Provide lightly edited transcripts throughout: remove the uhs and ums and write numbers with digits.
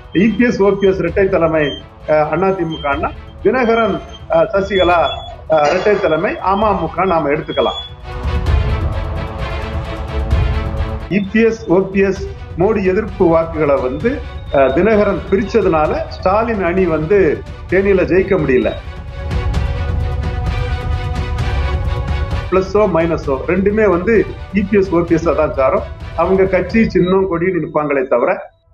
EPS OPS இரட்டை தலைமை அதிமுக, தினகரன் சசிகலா இரட்டை தலைமை அமமுக நாம எடுத்துக்கலாம். இபிஎஸ் ஓபிஎஸ் மோடி எதிர்ப்பு வாக்குகளை தினகரன் பிரிச்சதுனால ஸ்டாலின் அணி தேனியில ஜெயிக்க முடியல. பிளஸோ மைனஸோ ரெண்டுமே இபிஎஸ் ஓபிஎஸ் தான் சாரும். அவங்க கட்சி சின்னம் கொடி நிற்பாங்களே தவிர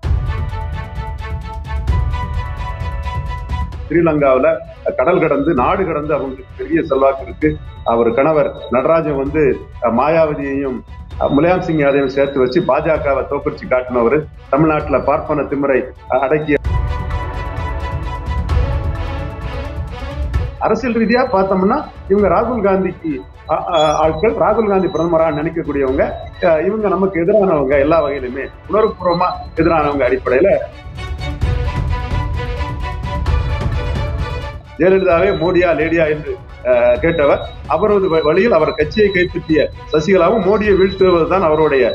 ஸ்ரீலங்காவில கடல் கடந்து நாடு கடந்து அவங்களுக்கு பெரிய செல்வாக்கு இருக்கு. அவர் கணவர் நடராஜன் மாயாவதியையும் முலாயம் சிங் யாதவையும் சேர்த்து வச்சு பாஜகவை தோற்கடிச்சு காட்டினவர். தமிழ்நாட்டுல பார்ப்பன திமிரை அடக்கிய அரசியல் ரீதியா பார்த்தோம்னா இவங்க ராகுல் காந்திக்கு ஆட்கள், ராகுல் காந்தி பிரதமரா நினைக்கக்கூடியவங்க. இவங்க நமக்கு எதிரானவங்க, எல்லா வகையிலுமே உணர்வுபூர்வமா எதிரானவங்க. அடிப்படையில ஜெயலலிதாவே மோடியா லேடியா என்று கேட்டவர். அவரது வழியில் அவர் கட்சியை கைப்பற்றிய சசிகலாவும் மோடியை வீழ்த்துவதுதான் அவருடைய.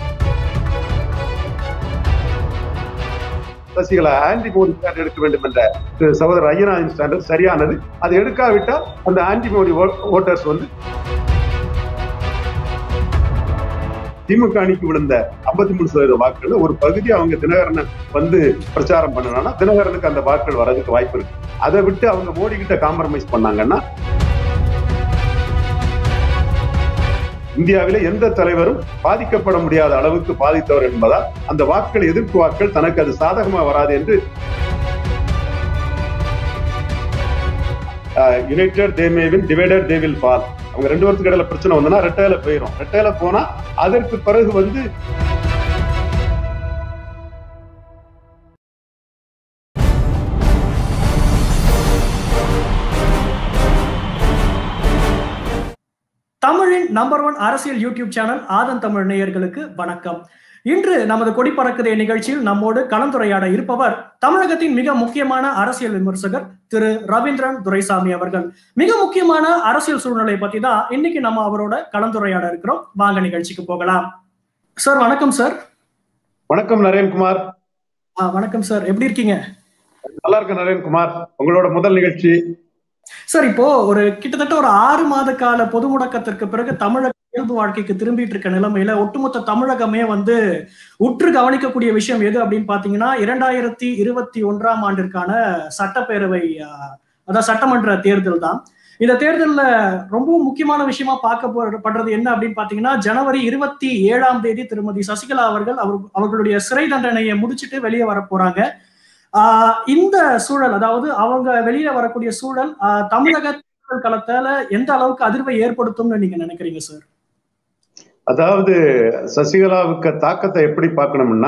சசிகலா ஆன்டி மோடி ஸ்டாண்ட் எடுக்க வேண்டும் என்ற சகோதரர் ஐயனாரின் ஸ்டாண்ட் சரியானது. அதை எடுக்காவிட்டால் அந்த ஆன்டி மோடி ஓட்டர்ஸ் திமுக அணிக்கு விழுந்த 53% வாக்குகள் ஒரு பகுதி அவங்க தினகரனை பிரச்சாரம் பண்ணனா தினகரனுக்கு அந்த வாக்குகள் வர்றதுக்கு வாய்ப்பு இருக்கு. அதை விட்டு அவங்க மோடி கிட்ட காம்ப்ரமைஸ் பண்ணாங்கன்னா இந்தியாவில எந்த தலைவரும் பாதிக்கப்பட முடியாத அளவுக்கு பாதித்தவர் என்பதால் அந்த வாக்குகள், எதிர்ப்பு வாக்குகள் தனக்கு அது சாதகமா வராது என்று united they may win, divided they will fall. அவங்க ரெண்டு பேருக்கு இடையில பிரச்சனை வந்தா ரெட்டையில போயிடும். ரெட்டையில போனா அதற்கு பிறகு தமிழின் நம்பர் 1 அரசியல் யூடியூப் சேனல் ஆதன் தமிழ் நேயர்களுக்கு வணக்கம். இன்று நமது கொடி பறக்குதே நிகழ்ச்சியில் நம்மோடு கலந்துரையாட இருப்பவர் தமிழகத்தின் மிக முக்கியமான அரசியல் விமர்சகர் திரு ரவீந்திரன் துரைசாமி அவர்கள். மிக முக்கியமான அரசியல் சூழ்நிலை பத்தி தான் இன்னைக்கு நம்ம அவரோட கலந்துரையாட இருக்கிறோம். வாங்க நிகழ்ச்சிக்கு போகலாம். சார் வணக்கம். சார் வணக்கம். நரேன்குமார். வணக்கம் சார், எப்படி இருக்கீங்க? நல்லா இருக்க நரேன்குமார். உங்களோட முதல் நிகழ்ச்சி சார். இப்போ கிட்டத்தட்ட ஒரு 6 மாத கால பொது முடக்கத்திற்கு பிறகு தமிழக இயல்பு வாழ்க்கைக்கு திரும்பிட்டு இருக்க நிலைமையில ஒட்டுமொத்த தமிழகமே உற்று கவனிக்கக்கூடிய விஷயம் எது அப்படின்னு பாத்தீங்கன்னா 2021ஆம் ஆண்டிற்கான சட்டப்பேரவை, அதாவது சட்டமன்ற தேர்தல் தான். இந்த தேர்தல்ல ரொம்பவும் முக்கியமான விஷயமா பார்க்கப்படுறது என்ன அப்படின்னு பாத்தீங்கன்னா, ஜனவரி 27ஆம் தேதி திருமதி சசிகலா அவர்கள் அவர்களுடைய சிறை தண்டனையை முடிச்சுட்டு வெளியே வர போறாங்க. இந்த சூழல், அதாவது அவங்க வெளியே வரக்கூடிய சூழல் தமிழக களத்தால எந்த அளவுக்கு அதிர்வை ஏற்படுத்தும்னு நீங்க நினைக்கிறீங்க சார்? அதாவது சசிகலாவுக்கு தாக்கத்தை எப்படி பார்க்கணும்னா,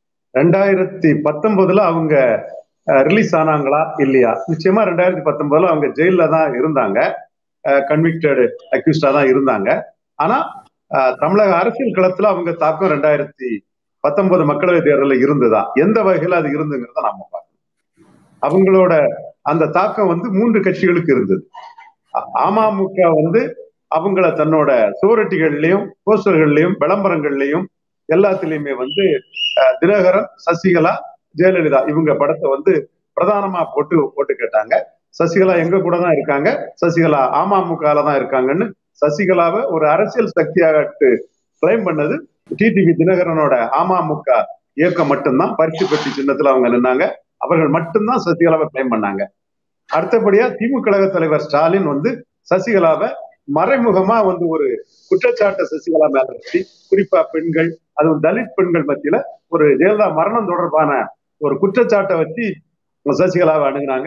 2019 அவங்க ரிலீஸ் ஆனாங்களா இல்லையா? நிச்சயமா 2019 அவங்க ஜெயில தான் இருந்தாங்க, கன்விக்டட் அக்யூஸ்டா தான் இருந்தாங்க. ஆனா தமிழக அரசியல் களத்துல அவங்க தாக்கம் 2019 மக்களவை தேர்தலில் இருந்துதா, எந்த வகையில அது இருந்துங்கிறத நாம பார்க்கணும். அவங்களோட அந்த தாக்கம் 3 கட்சிகளுக்கு இருந்தது. அமமுக அவங்கள தன்னோட சுவரொட்டிகள்லயும் போஸ்டர்கள்லயும் விளம்பரங்கள்லயும் எல்லாத்திலயுமே தினகரன், சசிகலா, ஜெயலலிதா இவங்க படத்தை பிரதானமா போட்டு கேட்டாங்க. சசிகலா எங்க கூட தான் இருக்காங்க, சசிகலா அமமுகல தான் இருக்காங்கன்னு சசிகலாவை ஒரு அரசியல் சக்தியாக கிளைம் பண்ணது டிடிவி தினகரனோட அமமுக இயக்கம் மட்டும்தான். பரிசு பெட்டி சின்னத்துல அவங்க நின்னாங்க. அவர்கள் மட்டும்தான் சசிகலாவை கிளைம் பண்ணாங்க. அடுத்தபடியா திமுக கழக தலைவர் ஸ்டாலின் சசிகலாவை மறைமுகமா ஒரு குற்றச்சாட்டை சசிகலா மேல வச்சு, குறிப்பா பெண்கள், அதுவும் தலித் பெண்கள் மத்தியில ஒரு ஜெயலலிதா மரணம் தொடர்பான ஒரு குற்றச்சாட்டை வச்சு சசிகலாவை அணுகுனாங்க.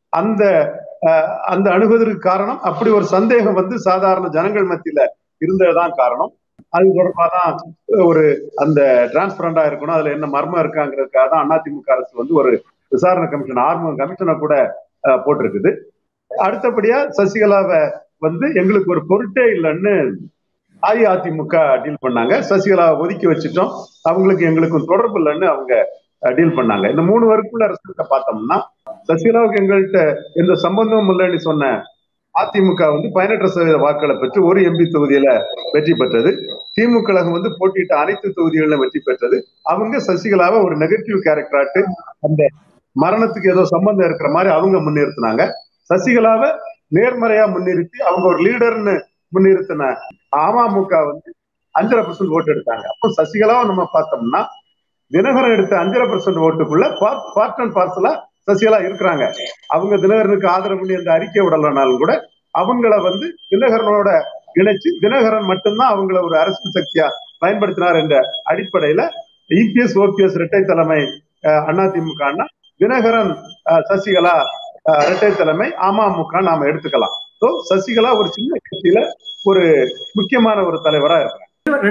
அந்த அணுகுவதற்கு காரணம் அப்படி ஒரு சந்தேகம் சாதாரண ஜனங்கள் மத்தியில இருந்ததுதான் காரணம். அது தொடர்பாதான் அந்த டிரான்ஸ்பரண்டா இருக்கணும், அதுல என்ன மர்மம் இருக்காங்கிறதுக்காக தான் அதிமுக அரசு ஒரு விசாரணை கமிஷன், ஆர்மம் கமிஷனை கூட போட்டிருக்குது. அடுத்தபடியா சசிகலாவை எங்களுக்கு ஒரு பொருட்டே இல்லைன்னு அஇஅதிமுக டீல் பண்ணாங்க. சசிகலாவை ஒதுக்கி வச்சுட்டோம், அவங்களுக்கு எங்களுக்கும் தொடர்பு இல்லைன்னு அவங்க டீல் பண்ணாங்க. இந்த 3 வருக்குள்ள ரிசல்ட்டை பார்த்தோம்னா, சசிகலாவுக்கு எங்கள்கிட்ட எந்த சம்பந்தமும் இல்லைன்னு சொன்ன அதிமுக 18% வாக்குகளை பெற்று ஒரு எம்பி தொகுதியில வெற்றி பெற்றது. திமுக கழகம் வந்து போட்டியிட்ட அனைத்து தொகுதிகளிலும் வெற்றி பெற்றது. அவங்க சசிகலாவை ஒரு நெகட்டிவ் கேரக்டராட்டு அந்த மரணத்துக்கு ஏதோ சம்பந்தம் இருக்கிற மாதிரி அவங்க முன்னிறுத்தினாங்க. சசிகலாவை நேர்மறையா முன்னிறுத்தி அவங்க ஒரு லீடர்னு முன்னிறுத்தின அமமுக வந்து 5.5% ஓட்டு எடுத்தாங்க. அப்போ சசிகலாவை நம்ம பார்த்தோம்னா தினகரன் எடுத்த 5.5% ஓட்டுக்குள்ள பார்ட் அண்ட் பார்சலா சசிகலா இருக்கிறாங்க. அவங்க தினகரனுக்கு ஆதரவு பண்ணி அந்த அறிக்கை விடலனாலும் கூட அவங்கள வந்து தினகரனோட இணைச்சு தினகரன் மட்டும்தான் அவங்கள ஒரு அரசியல் சக்தியா பயன்படுத்தினார் என்ற அடிப்படையில இபிஎஸ் ஓபிஎஸ் இரட்டை தலைமை அதிமுக, தினகரன் சசிகலா இரட்டை தலைமை அமமுக நாம எடுத்துக்கலாம். சசிகலா ஒரு சின்ன கட்சியில ஒரு முக்கியமான ஒரு தலைவரா இருக்கிறாங்க.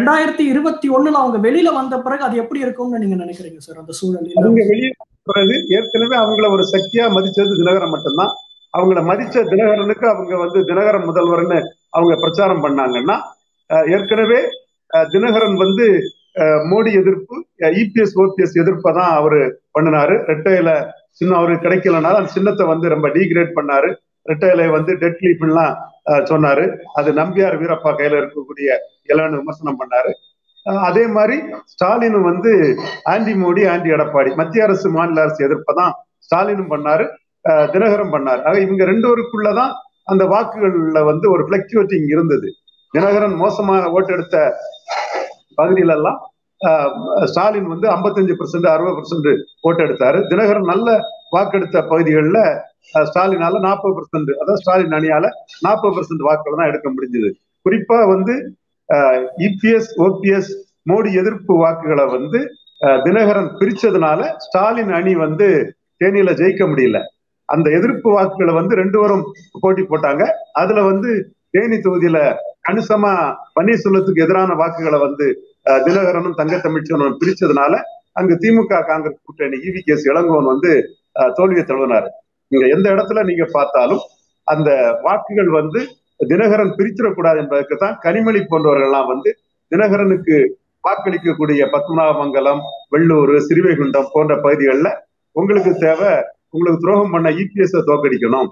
2021 அவங்க வெளியில வந்த பிறகு அது எப்படி இருக்கும்னு நீங்க நினைக்கிறீங்க சார்? அந்த சூழல் அவங்க வெளியே பிறகு ஏற்கனவே அவங்கள ஒரு சக்தியா மதிச்சது தினகரன் மட்டும்தான். அவங்கள மதிச்ச தினகரனுக்கு அவங்க வந்து தினகரன் முதல்வர்னு அவங்க பிரச்சாரம் பண்ணாங்கன்னா, ஏற்கனவே தினகரன் வந்து மோடி எதிர்ப்பு, இபிஎஸ் ஓபிஎஸ் எதிர்ப்பை தான் அவரு பண்ணினாரு. ரெட்டையில சின்னம் அவருக்கு கிடைக்கலனால அந்த சின்னத்தை வந்து ரொம்ப டீக்ரேட் பண்ணாரு. ரெட்டையில வந்து டெட் லீப்லாம் சொன்னாரு. அது நம்பியார் வீரப்பா கையில இருக்கக்கூடிய இலன்னு விமர்சனம் பண்ணாரு. அதே மாதிரி ஸ்டாலின் வந்து ஆன்டி மோடி ஆன்டி எடப்பாடி மத்திய அரசு மாநில அரசு எதிர்ப்பதான் ஸ்டாலினும் பண்ணாரு, தினகரன் பண்ணாரு. ஆக இவங்க ரெண்டோருக்குள்ளதான் அந்த வாக்குகள்ல வந்து ஒரு பிளக்சுவேட்டிங் இருந்தது. தினகரன் மோசமா ஓட்டு எடுத்த பகுதியில எல்லாம் ஸ்டாலின் வந்து 55% 60% ஓட்டு எடுத்தாரு. தினகரன் நல்ல வாக்கெடுத்த பகுதிகளில் ஸ்டாலினால 40%, அதாவது ஸ்டாலின் அணியால 40% வாக்குகள் தான் எடுக்க முடிஞ்சது. குறிப்பா வந்து இபிஎஸ் ஓபிஎஸ் மோடி எதிர்ப்பு வாக்குகளை வந்து தினகரன் பிரிச்சதுனால ஸ்டாலின் அணி வந்து தேனியில ஜெயிக்க முடியல. அந்த எதிர்ப்பு வாக்குகளை வந்து ரெண்டு பேரும் போட்டி போட்டாங்க. அதுல வந்து தேனி தொகுதியில கணிசமா பன்னீர்செல்வத்துக்கு எதிரான வாக்குகளை வந்து தினகரனும் தங்க தமிழ்ச்சனும் பிரிச்சதுனால அங்கு திமுக காங்கிரஸ் கூட்டணி இவிகேஎஸ் இளங்கோவன் வந்து தோல்வியை தழுவினாரு. நீங்க எந்த இடத்துல நீங்க பார்த்தாலும் அந்த வாக்குகள் வந்து தினகரன் பிரிச்சிடக்கூடாது என்பதற்கு தான் கனிமொழி போன்றவர்கள்லாம் வந்து தினகரனுக்கு வாக்களிக்கக்கூடிய பத்மநாபமங்கலம், வெள்ளூர், சிறுவைகுண்டம் போன்ற பகுதிகளில் உங்களுக்கு தேவை, உங்களுக்கு துரோகம் பண்ண இபிஎஸ் தோக்கடிக்கணும்,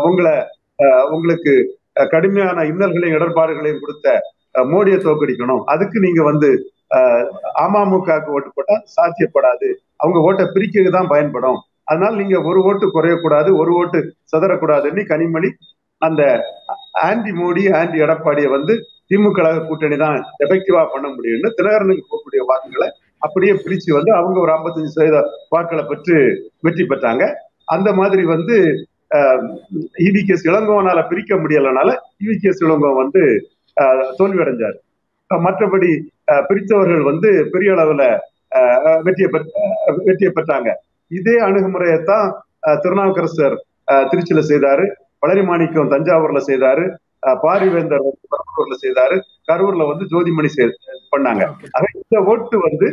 உங்களுக்கு கடுமையான இன்னல்களையும் இடர்பாடுகளையும் கொடுத்த மோடியை தோக்கடிக்கணும், அதுக்கு நீங்க வந்து அமமுகவுக்கு ஓட்டு போட்டா சாத்தியப்படாது, அவங்க ஓட்டை பிரிக்க தான் பயன்படும், அதனால நீங்க ஒரு ஓட்டு குறையக்கூடாது, ஒரு ஓட்டு சதறக்கூடாதுன்னு கனிமொழி அந்த ஆன்டி மோடி ஆன்டி எடப்பாடியை வந்து திமுக கூட்டணி தான் எஃபெக்டிவா பண்ண முடியும்னு தினகரனுக்கு போகக்கூடிய வாக்குகளை அப்படியே பிரிச்சு வந்து அவங்க ஒரு 55% வாக்குகளை பெற்று வெற்றி பெற்றாங்க. அந்த மாதிரி வந்து இவிகேஎஸ் இளங்கோவனால பிரிக்க முடியலனால இவிகேஎஸ் இளங்கோவன் வந்து தோல்வி அடைஞ்சாரு. மற்றபடி பிரித்தவர்கள் வந்து பெரிய அளவுல வெற்றியை பெற்றாங்க. இதே அணுகுமுறையைத்தான் திருநாவுக்கரசர் திருச்சியில செய்தாரு, வளரிமாணிக்கம் தஞ்சாவூர்ல செய்தாரு, பாரிவேந்தர் பெரம்பலூர்ல செய்தாரு, கரூர்ல வந்து ஜோதிமணி பண்ணாங்க. இந்த ஓட்டு வந்து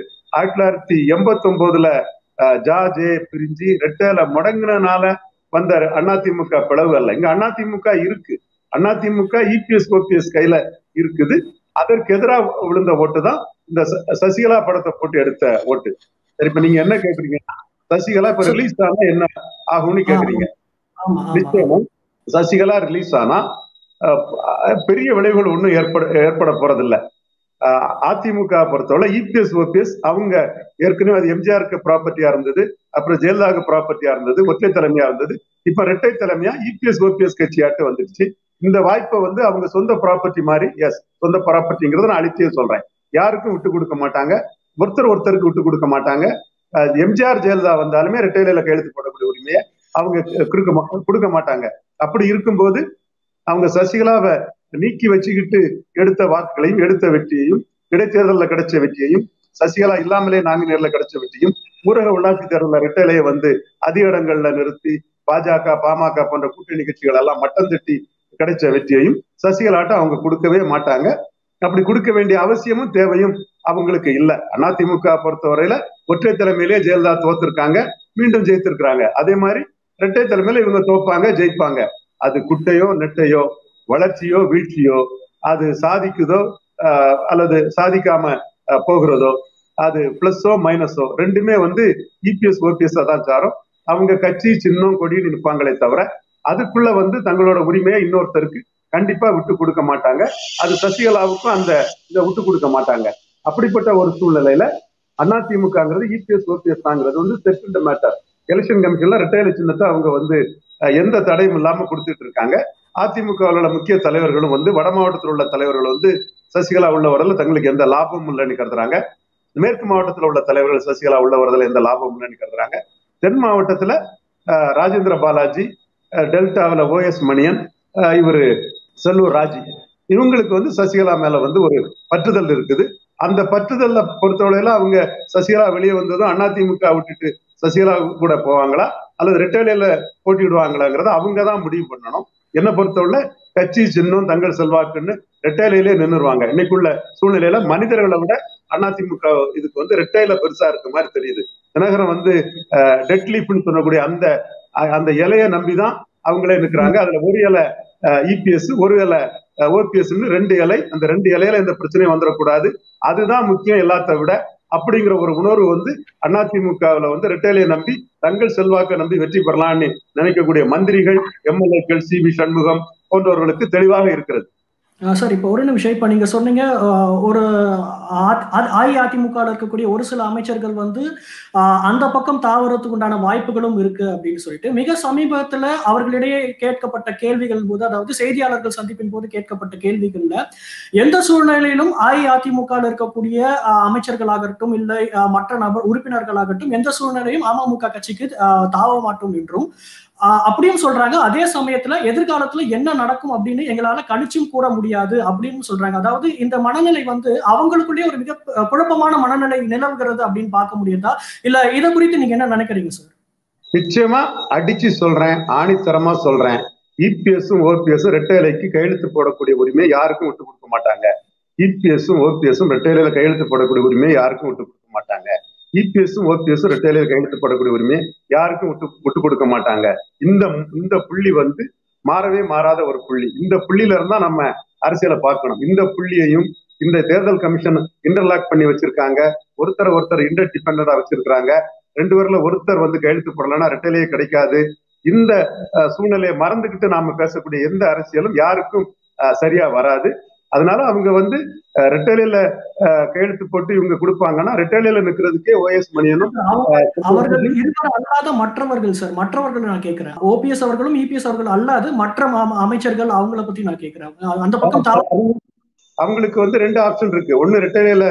1989ல ஜாஜே பிரிஞ்சு ரெட்டையில முடங்கினால வந்த அதிமுக பிளவு அல்ல. இங்க அதிமுக இருக்கு, அதிமுக இபிஎஸ் ஓபிஎஸ் கையில இருக்குது. அதற்கு எதிராக விழுந்த ஓட்டு தான் இந்த சசிகலா படத்தை போட்டு எடுத்த ஓட்டு. சரி, இப்ப நீங்க என்ன கேக்குறீங்க, சசிகலா இப்ப ரிலீஸ் ஆனா என்ன ஆகும்னு கேக்குறீங்க. நிச்சயமும் சசிகலா ரிலீஸ் ஆனா பெரிய விளைவுகள் ஒன்றும் ஏற்பட போறதில்லை. அதிமுக பொறுத்தவரை இபிஎஸ் ஓபிஎஸ் அவங்க ஏற்கனவே அது எம்ஜிஆருக்கு ப்ராப்பர்ட்டியா இருந்தது, அப்புறம் ஜெயலலிதாவுக்கு ப்ராப்பர்ட்டியா இருந்தது, ஒற்றை தலைமையா இருந்தது, இப்ப இரட்டை தலைமையா இபிஎஸ் ஓபிஎஸ் கட்சியாட்டு வந்துடுச்சு. இந்த வாய்ப்பை வந்து அவங்க சொந்த ப்ராப்பர்ட்டி மாதிரி, எஸ் சொந்த ப்ராப்பர்ட்டிங்கிறத நான் அழிச்சே சொல்றேன், யாருக்கும் விட்டு கொடுக்க மாட்டாங்க, ஒருத்தருக்கு விட்டு கொடுக்க மாட்டாங்க. எம்ஜிஆர் ஜெயலலிதா வந்தாலுமே இரட்டையில கையெழுத்து போடக்கூடிய உரிமையை அவங்க கொடுக்க மாட்டாங்க. அப்படி இருக்கும்போது அவங்க சசிகலாவை நீக்கி வச்சுக்கிட்டு எடுத்த வாக்குகளையும் எடுத்த வெற்றியையும் இடைத்தேர்தலில் கிடைச்ச வெற்றியையும் சசிகலா இல்லாமலே நாமினேர்ல கிடைச்ச வெற்றியும் ஊரக உள்ளாட்சி தேர்தலில் இரட்டையிலேயே வந்து அதிக இடங்கள்ல நிறுத்தி பாஜக பாமக போன்ற கூட்டணி கட்சிகள் எல்லாம் மட்டம் தட்டி கிடைச்ச வெற்றியையும் சசிகலாட்ட அவங்க கொடுக்கவே மாட்டாங்க. அப்படி கொடுக்க வேண்டிய அவசியமும் தேவையும் அவங்களுக்கு இல்லை. அதிமுக பொறுத்தவரையில ஒற்றை தலைமையிலேயே ஜெயலலிதா தோத்திருக்காங்க, மீண்டும் ஜெயித்திருக்கிறாங்க. அதே மாதிரி இரட்டை தலைமையில இவங்க தோப்பாங்க, ஜெயிப்பாங்க. அது குட்டையோ நெட்டையோ, வளர்ச்சியோ வீழ்ச்சியோ, அது சாதிக்குதோ அல்லது சாதிக்காம போகிறதோ, அது பிளஸோ மைனஸோ ரெண்டுமே வந்து இபிஎஸ் ஓபிஎஸ் தான் சாரும். அவங்க கட்சி சின்னம் கொடின்னு நிற்பாங்களே தவிர அதுக்குள்ள வந்து தங்களோட உரிமையை இன்னொருத்தருக்கு கண்டிப்பா விட்டு கொடுக்க மாட்டாங்க. அது சசிகலாவுக்கும் அந்த இதை விட்டு கொடுக்க மாட்டாங்க. அப்படிப்பட்ட ஒரு சூழ்நிலையில அதிமுகங்கிறது இபிஎஸ் ஓபிஎஸ் தாங்கிறது வந்து செட்டில்டு மேட்டர். எலெக்ஷன் கமிஷன்ல ரெட்டையில சின்னத்தை அவங்க வந்து எந்த தடையும் இல்லாம கொடுத்துட்டு இருக்காங்க. அதிமுகவில் உள்ள முக்கிய தலைவர்களும் வந்து வட மாவட்டத்தில் உள்ள தலைவர்கள் வந்து சசிகலா உள்ள வரல தங்களுக்கு எந்த லாபமும் இல்லைன்னு கருதுறாங்க. மேற்கு மாவட்டத்தில் உள்ள தலைவர்கள் சசிகலா உள்ள வரதுல எந்த லாபமும் இல்லைன்னு கருதுறாங்க. தென் மாவட்டத்துல ராஜேந்திர பாலாஜி, டெல்டாவில் ஓஎஸ் மணியன், இவரு செல்லூர் ராஜி, இவங்களுக்கு வந்து சசிகலா மேல வந்து ஒரு பற்றுதல் இருக்குது. அந்த பற்றுதல்ல பொறுத்தவரையில அவங்க சசிகலா வெளியே வந்ததும் அதிமுக விட்டுட்டு சசிகலா கூட போவாங்களா அல்லது ரெட்டையில போட்டியிடுவாங்களாங்கிறத அவங்க தான் முடிவு பண்ணணும். என்னை பொறுத்தவரை கட்சி சின்னம் தங்கள் செல்வாக்குன்னு ரெட்டையிலே நின்றுருவாங்க. இன்னைக்குள்ள சூழ்நிலையில மனிதர்களை விட அதிமுக இதுக்கு வந்து ரெட்டையில பெருசா இருக்க மாதிரி தெரியுது. தினகரன் வந்து டெட்லீப்னு சொல்லக்கூடிய அந்த அந்த இலையை நம்பிதான் அவங்களே நிற்கிறாங்க. அதுல ஒரு இலை இபிஎஸ், ஒரு இலை ஓபிஎஸ், 2 இலை. அந்த 2 இலையில எந்த பிரச்சனையும் வந்துடக்கூடாது, அதுதான் முக்கியம் எல்லாத்த விட அப்படிங்கிற ஒரு உணர்வு வந்து அதிமுகவில் வந்து ரெட்டையிலையை நம்பி தங்கள் செல்வாக்கை நம்பி வெற்றி பெறலாம்னு நினைக்கக்கூடிய மந்திரிகள், எம்எல்ஏக்கள், சிவி சண்முகம் போன்றவர்களுக்கு தெளிவாக இருக்கிறது. சார், இப்போ ஒரு நிமிஷம். இப்ப நீங்க சொன்னீங்க ஒரு அஇஅதிமுக இருக்கக்கூடிய ஒரு சில அமைச்சர்கள் வந்து அந்த பக்கம் தாவறதுக்கு உண்டான வாய்ப்புகளும் இருக்கு அப்படின்னு சொல்லிட்டு மிக சமீபத்துல அவர்களிடையே கேட்கப்பட்ட கேள்விகள் போது, அதாவது செய்தியாளர்கள் சந்திப்பின் போது கேட்கப்பட்ட கேள்விகள்ல எந்த சூழ்நிலையிலும் அஇஅதிமுக இருக்கக்கூடிய அமைச்சர்களாகட்டும் இல்லை மற்ற நபர் உறுப்பினர்களாகட்டும் எந்த சூழ்நிலையும் அமமுக கட்சிக்கு தாவ மாட்டோம் என்றும் அப்படியும் சொல்றாங்க. அதே சமயத்துல எதிர்காலத்துல என்ன நடக்கும் அப்படின்னு எங்களால கணிச்சும் கூற முடியாது அப்படின்னு சொல்றாங்க. அதாவது இந்த மனநிலை வந்து அவங்களுக்குள்ளேயே ஒரு மிக குழப்பமான மனநிலை நிலவுகிறது அப்படின்னு பார்க்க முடியுதா? இல்ல இதை குறித்து நீங்க என்ன நினைக்கிறீங்க சார்? நிச்சயமா அடிச்சு சொல்றேன், ஆணித்தரமா சொல்றேன். இபிஎஸும் ஓபிஎஸும் ரெட்டையிலைக்கு கையெழுத்து போடக்கூடிய உரிமை யாருக்கும் விட்டு கொடுக்க மாட்டாங்க. இபிஎஸும் ஓபிஎஸும் ரெட்டையில கையெழுத்து போடக்கூடிய உரிமையை யாருக்கும் விட்டு கொடுக்க மாட்டாங்க. இபிஎஸும் ஓபிஎஸும் ரெட்டையில கையெழுத்து போடக்கூடிய உரிமையை யாருக்கும் விட்டு கொடுக்க மாட்டாங்க. இந்த புள்ளி வந்து மாறவே மாறாத ஒரு புள்ளி. இந்த புள்ளியில இருந்தா நம்ம அரசியலை பார்க்கணும். இந்த புள்ளியையும் இந்த தேர்தல் கமிஷன் இன்டர்லாக் பண்ணி வச்சிருக்காங்க. ஒருத்தர் இன்டர் டிபெண்டா வச்சிருக்காங்க. 2 பேர்ல ஒருத்தர் வந்து கையெழுத்து போடலன்னா ரெட்டையிலேயே கிடைக்காது. இந்த சூழ்நிலையை மறந்துகிட்டு நாம பேசக்கூடிய எந்த அரசியலும் யாருக்கும் சரியா வராது. அதனால அவங்க வந்து ரெட்டையில கையெழுத்து போட்டு இவங்க கொடுப்பாங்கன்னா ரெட்டையில நிக்கிறதுக்கே ஓஎஸ் மணியனும் அவர்கள் அல்லாத மற்றவர்கள் சார், மற்றவர்கள் நான் கேட்கிறேன். ஓபிஎஸ் அவர்களும் இபிஎஸ் அவர்கள் அல்லாது மற்ற அமைச்சர்கள் அவங்கள பத்தி நான் கேட்கிறேன். அந்த பக்கம் அவங்களுக்கு வந்து 2 ஆப்ஷன் இருக்கு. ஒண்ணு ரெட்டையில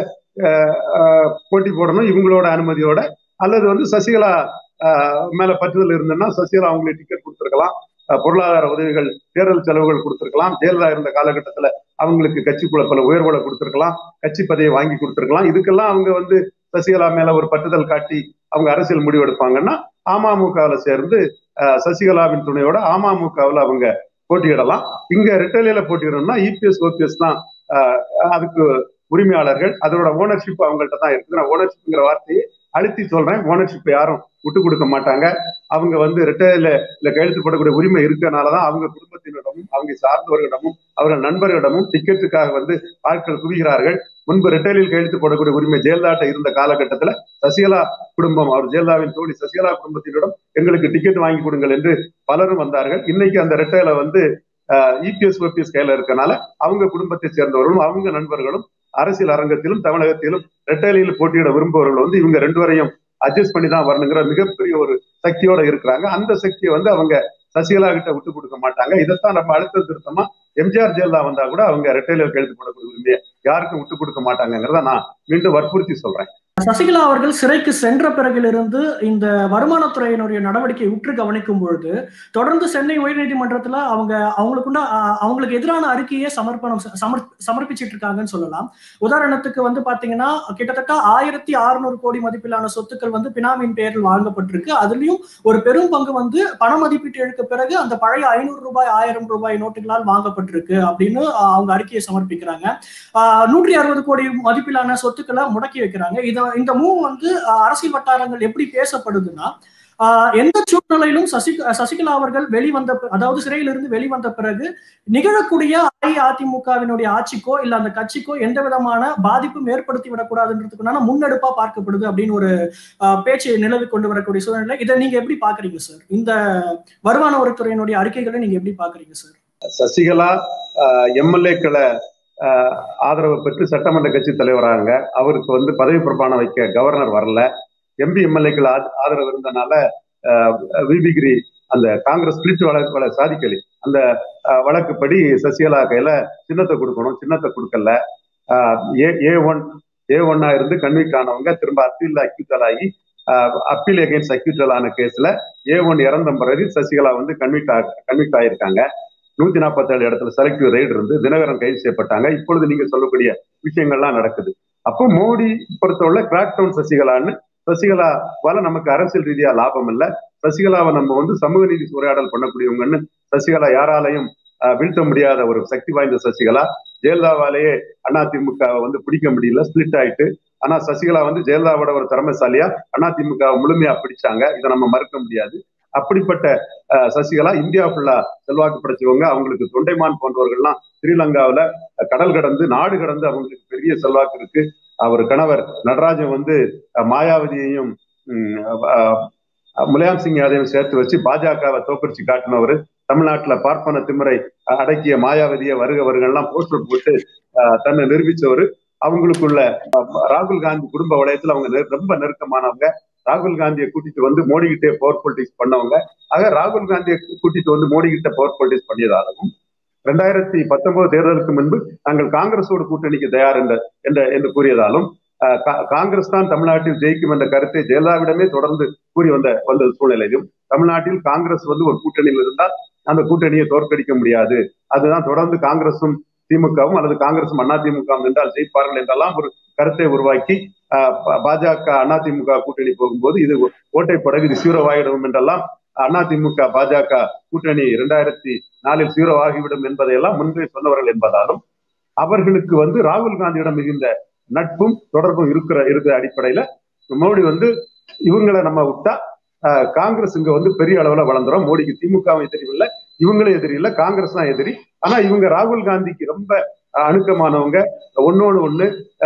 போட்டி போடணும் இவங்களோட அனுமதியோட, அல்லது வந்து சசிகலா மேல பற்றுதல் இருந்ததுன்னா சசிகலா அவங்களுக்கு டிக்கெட் கொடுத்துருக்கலாம், பொருளாதார உதவிகள், தேர்தல் செலவுகள் கொடுத்துருக்கலாம். ஜெயலலிதா இருந்த காலகட்டத்துல அவங்களுக்கு கட்சிக்குள்ள பல உயர்வுகளை கொடுத்துருக்கலாம், கட்சி பதவியை வாங்கி கொடுத்துருக்கலாம். இதுக்கெல்லாம் அவங்க வந்து சசிகலா மேல ஒரு பற்றுதல் காட்டி அவங்க அரசியல் முடிவெடுப்பாங்கன்னா அமமுகவில் சேர்ந்து சசிகலாவின் துணையோட அமமுகவில் அவங்க போட்டியிடலாம். இங்க ரெட்டையில போட்டியிடணும்னா இபிஎஸ் ஓபிஎஸ் தான் அதுக்கு உரிமையாளர்கள். அதோட ஓனர்ஷிப் அவங்கள்ட்ட தான் இருக்குது. நான் ஓனர்ஷிப்ங்கிற வார்த்தையை அழுத்தி சொல்றேன். ஓனர்ஷிப் யாரும் விட்டு கொடுக்க மாட்டாங்க. அவங்க வந்து ரெட்டையில கையெழுத்து போடக்கூடிய உரிமை இருக்கிறதுனாலதான் அவங்க குடும்பத்தினரிடமும் அவங்க சார்ந்தவர்களிடமும் அவர்கள் நண்பர்களிடமும் டிக்கெட்டுக்காக வந்து ஆட்கள் குவிகிறார்கள். முன்பு ரெட்டைலில் கையெழுத்து போடக்கூடிய உரிமை ஜெயலலிதா இருந்த காலகட்டத்துல சசிகலா குடும்பம், அவர் ஜெயலலிதாவின் தோழி சசிகலா குடும்பத்தினரிடம் எங்களுக்கு டிக்கெட் வாங்கி கொடுங்கள் என்று பலரும் வந்தார்கள். இன்னைக்கு அந்த ரெட்டையில வந்து இபிஎஸ் ஓபிஎஸ் கையில இருக்கனால அவங்க குடும்பத்தை சேர்ந்தவர்களும் அவங்க நண்பர்களும் அரசியல் அரங்கத்திலும் தமிழகத்திலும் ரெட்டையில போட்டியிட விரும்புபவர்கள் வந்து இவங்க 2 பேரையும் அட்ஜஸ்ட் பண்ணி தான் வரணுங்கிற மிகப்பெரிய ஒரு சக்தியோட இருக்கிறாங்க. அந்த சக்தியை வந்து அவங்க சசிகலா கிட்ட விட்டு கொடுக்க மாட்டாங்க. இதைத்தான் நம்ம அழுத்த திருத்தமா எம்ஜிஆர் ஜெயலலிதா வந்தா கூட அவங்க ரெட்டையில கையெழுத்து போடக்கூடிய உரிமையை யாருக்கும் விட்டு கொடுக்க மாட்டாங்கிறத நான் மீண்டும் வற்புறுத்தி சொல்றேன். சசிகலா அவர்கள் சிறைக்கு சென்ற பிறகிலிருந்து இந்த வருமானத்துறையினுடைய நடவடிக்கை உற்று கவனிக்கும் பொழுது தொடர்ந்து சென்னை உயர்நீதிமன்றத்துல அவங்களுக்கு எதிரான அறிக்கையை சமர்ப்பிச்சிட்டு இருக்காங்கன்னு சொல்லலாம். உதாரணத்துக்கு வந்து பாத்தீங்கன்னா கிட்டத்தட்ட 1600 கோடி மதிப்பிலான சொத்துக்கள் வந்து பினாமின் பெயரில் வாங்கப்பட்டிருக்கு. அதுலயும் ஒரு பெரும் பங்கு வந்து பண மதிப்பீட்டுக்கு பிறகு அந்த பழைய 500 ரூபாய் 1000 ரூபாய் நோட்டுகளால் வாங்கப்பட்டிருக்கு அப்படின்னு அவங்க அறிக்கையை சமர்ப்பிக்கிறாங்க. 160 கோடி மதிப்பிலான சொத்துக்களை முடக்கி வைக்கிறாங்க. இந்த மூவ் வந்து அரசியல் வட்டாரங்கள் எப்படி பேசப்படுதுன்னா, எந்த சூழ்நிலையிலும் சசிகலா அவர்கள் அதாவது சிறையிலிருந்து வெளிவந்த பிறகு நிகழக்கூடிய அஇஅதிமுகவினுடைய ஆட்சிக்கோ இல்ல அந்த கட்சிக்கோ எந்த விதமான பாதிப்பும் ஏற்படுத்தி விடக்கூடாதுன்றதுக்குனால முன்னெடுப்பா பார்க்கப்படுது அப்படின்னு ஒரு பேச்சு நிலவி கொண்டு வரக்கூடிய சூழ்நிலை. இதை நீங்க எப்படி பாக்குறீங்க சார்? இந்த வருமான வரித்துறையினுடைய அறிக்கைகளை நீங்க எப்படி பாக்குறீங்க சார்? சசிகலா எம்எல்ஏக்களை ஆதரவு பெற்று சட்டமன்ற கட்சி தலைவராங்க. அவருக்கு வந்து பதவி பிரமாணம் வைக்க கவர்னர் வரல. எம்பி எம்எல்ஏக்கள் ஆதரவு இருந்தனால விபிகிரி அந்த காங்கிரஸ் ஸ்பிளிட் வழக்கு சாதிக்கலி அந்த வழக்குப்படி சசிகலா கையில சின்னத்தை கொடுக்கணும், சின்னத்தை கொடுக்கல. ஏ1 இருந்து கன்விக்ட் ஆனவங்க திரும்ப அப்பீல் அக்யூட்டல் ஆகி அப்பீல் அகேன்ஸ்ட் அக்யூட்டல் ஆன கேஸ்ல A1 இறந்த பிறகு சசிகலா வந்து கன்விக்ட் ஆயிருக்காங்க. 147 இடத்துல செலக்டிவ் ரைடு இருந்து தினகரன் கைது செய்யப்பட்டாங்க. இப்பொழுது நீங்க சொல்லக்கூடிய விஷயங்கள்லாம் நடக்குது. அப்போ மோடி பொறுத்தவரை கிராக் டவுன் சசிகலாவால நமக்கு அரசியல் ரீதியா லாபம் இல்லை. சசிகலாவை நம்ம வந்து சமூக நீதி உரையாடல் பண்ணக்கூடியவங்கன்னு சசிகலா யாராலையும் வீழ்த்த முடியாத ஒரு சக்தி வாய்ந்த சசிகலா. ஜெயலலிதாவாலேயே அதிமுகவை வந்து பிடிக்க முடியல, ஸ்பிளிட் ஆயிட்டு. ஆனா சசிகலா வந்து ஜெயலலிதாவோட ஒரு திறமைசாலியா அதிமுகவை முழுமையா பிடிச்சாங்க. இதை நம்ம மறுக்க முடியாது. அப்படிப்பட்ட சசிகலா இந்தியா ஃபுல்லா செல்வாக்கு படைச்சவங்க. அவங்களுக்கு தொண்டைமான் போன்றவர்கள்லாம் ஸ்ரீலங்காவில கடல் கடந்து நாடு கடந்து அவங்களுக்கு பெரிய செல்வாக்கு இருக்கு. அவர் கணவர் நடராஜன் வந்து மாயாவதியையும் முலாயம் சிங் யாதவையும் சேர்த்து வச்சு பாஜகவை தோக்கடிச்சு காட்டினவர். தமிழ்நாட்டுல பார்ப்பன திமுறை அடக்கிய மாயாவதியை வருகெல்லாம் போஸ்டர் போட்டு தன்னை நிரூபிச்சவர். அவங்களுக்குள்ள ராகுல் காந்தி குடும்ப வளையத்துல அவங்க ரொம்ப நெருக்கமானவங்க. ராகுல் காந்தியை கூட்டிட்டு வந்து மோடி கிட்டே பவர் பொலிட்டிக்ஸ் பண்ணவங்க. ஆக ராகுல் காந்தியை கூட்டிட்டு வந்து மோடி கிட்ட பவர் பொலிட்டிக்ஸ் பண்ணியதாகவும் 2019 தேர்தலுக்கு முன்பு நாங்கள் காங்கிரஸோடு கூட்டணிக்கு தயார் என்று கூறியதாலும் காங்கிரஸ் தான் தமிழ்நாட்டில் ஜெயிக்கும் என்ற கருத்தை ஜெயலலிதாவிடமே தொடர்ந்து கூறி வந்த சூழ்நிலையிலும் தமிழ்நாட்டில் காங்கிரஸ் வந்து ஒரு கூட்டணியில் இருந்தால் அந்த கூட்டணியை தோற்கடிக்க முடியாது. அதுதான் தொடர்ந்து காங்கிரசும் திமுகவும் அல்லது காங்கிரசும் அதிமுகவும் என்றால் ஜெயிப்பார்கள் என்றெல்லாம் ஒரு கருத்தை உருவாக்கி பாஜக அதிமுக கூட்டணி போகும்போது இது ஓட்டை படகு, இது சீரோவாகிடும் என்றெல்லாம் அதிமுக பாஜக கூட்டணி 2004 சீரோவாகிவிடும் என்பதையெல்லாம் முன்பே சொன்னவர்கள் என்பதாலும் அவர்களுக்கு வந்து ராகுல் காந்தியிடம் மிகுந்த நட்பும் தொடர்பும் இருக்கிற அடிப்படையில மோடி வந்து இவங்களை நம்ம விட்டா காங்கிரஸ் இங்க வந்து பெரிய அளவுல வளர்ந்துரும். மோடிக்கு திமுகவும் எதிரி இல்லை, இவங்களும் எதிரி இல்லை, காங்கிரஸ் தான் எதிரி. ஆனா இவங்க ராகுல் காந்திக்கு ரொம்ப அணுக்கமானவங்க. ஒண்ணு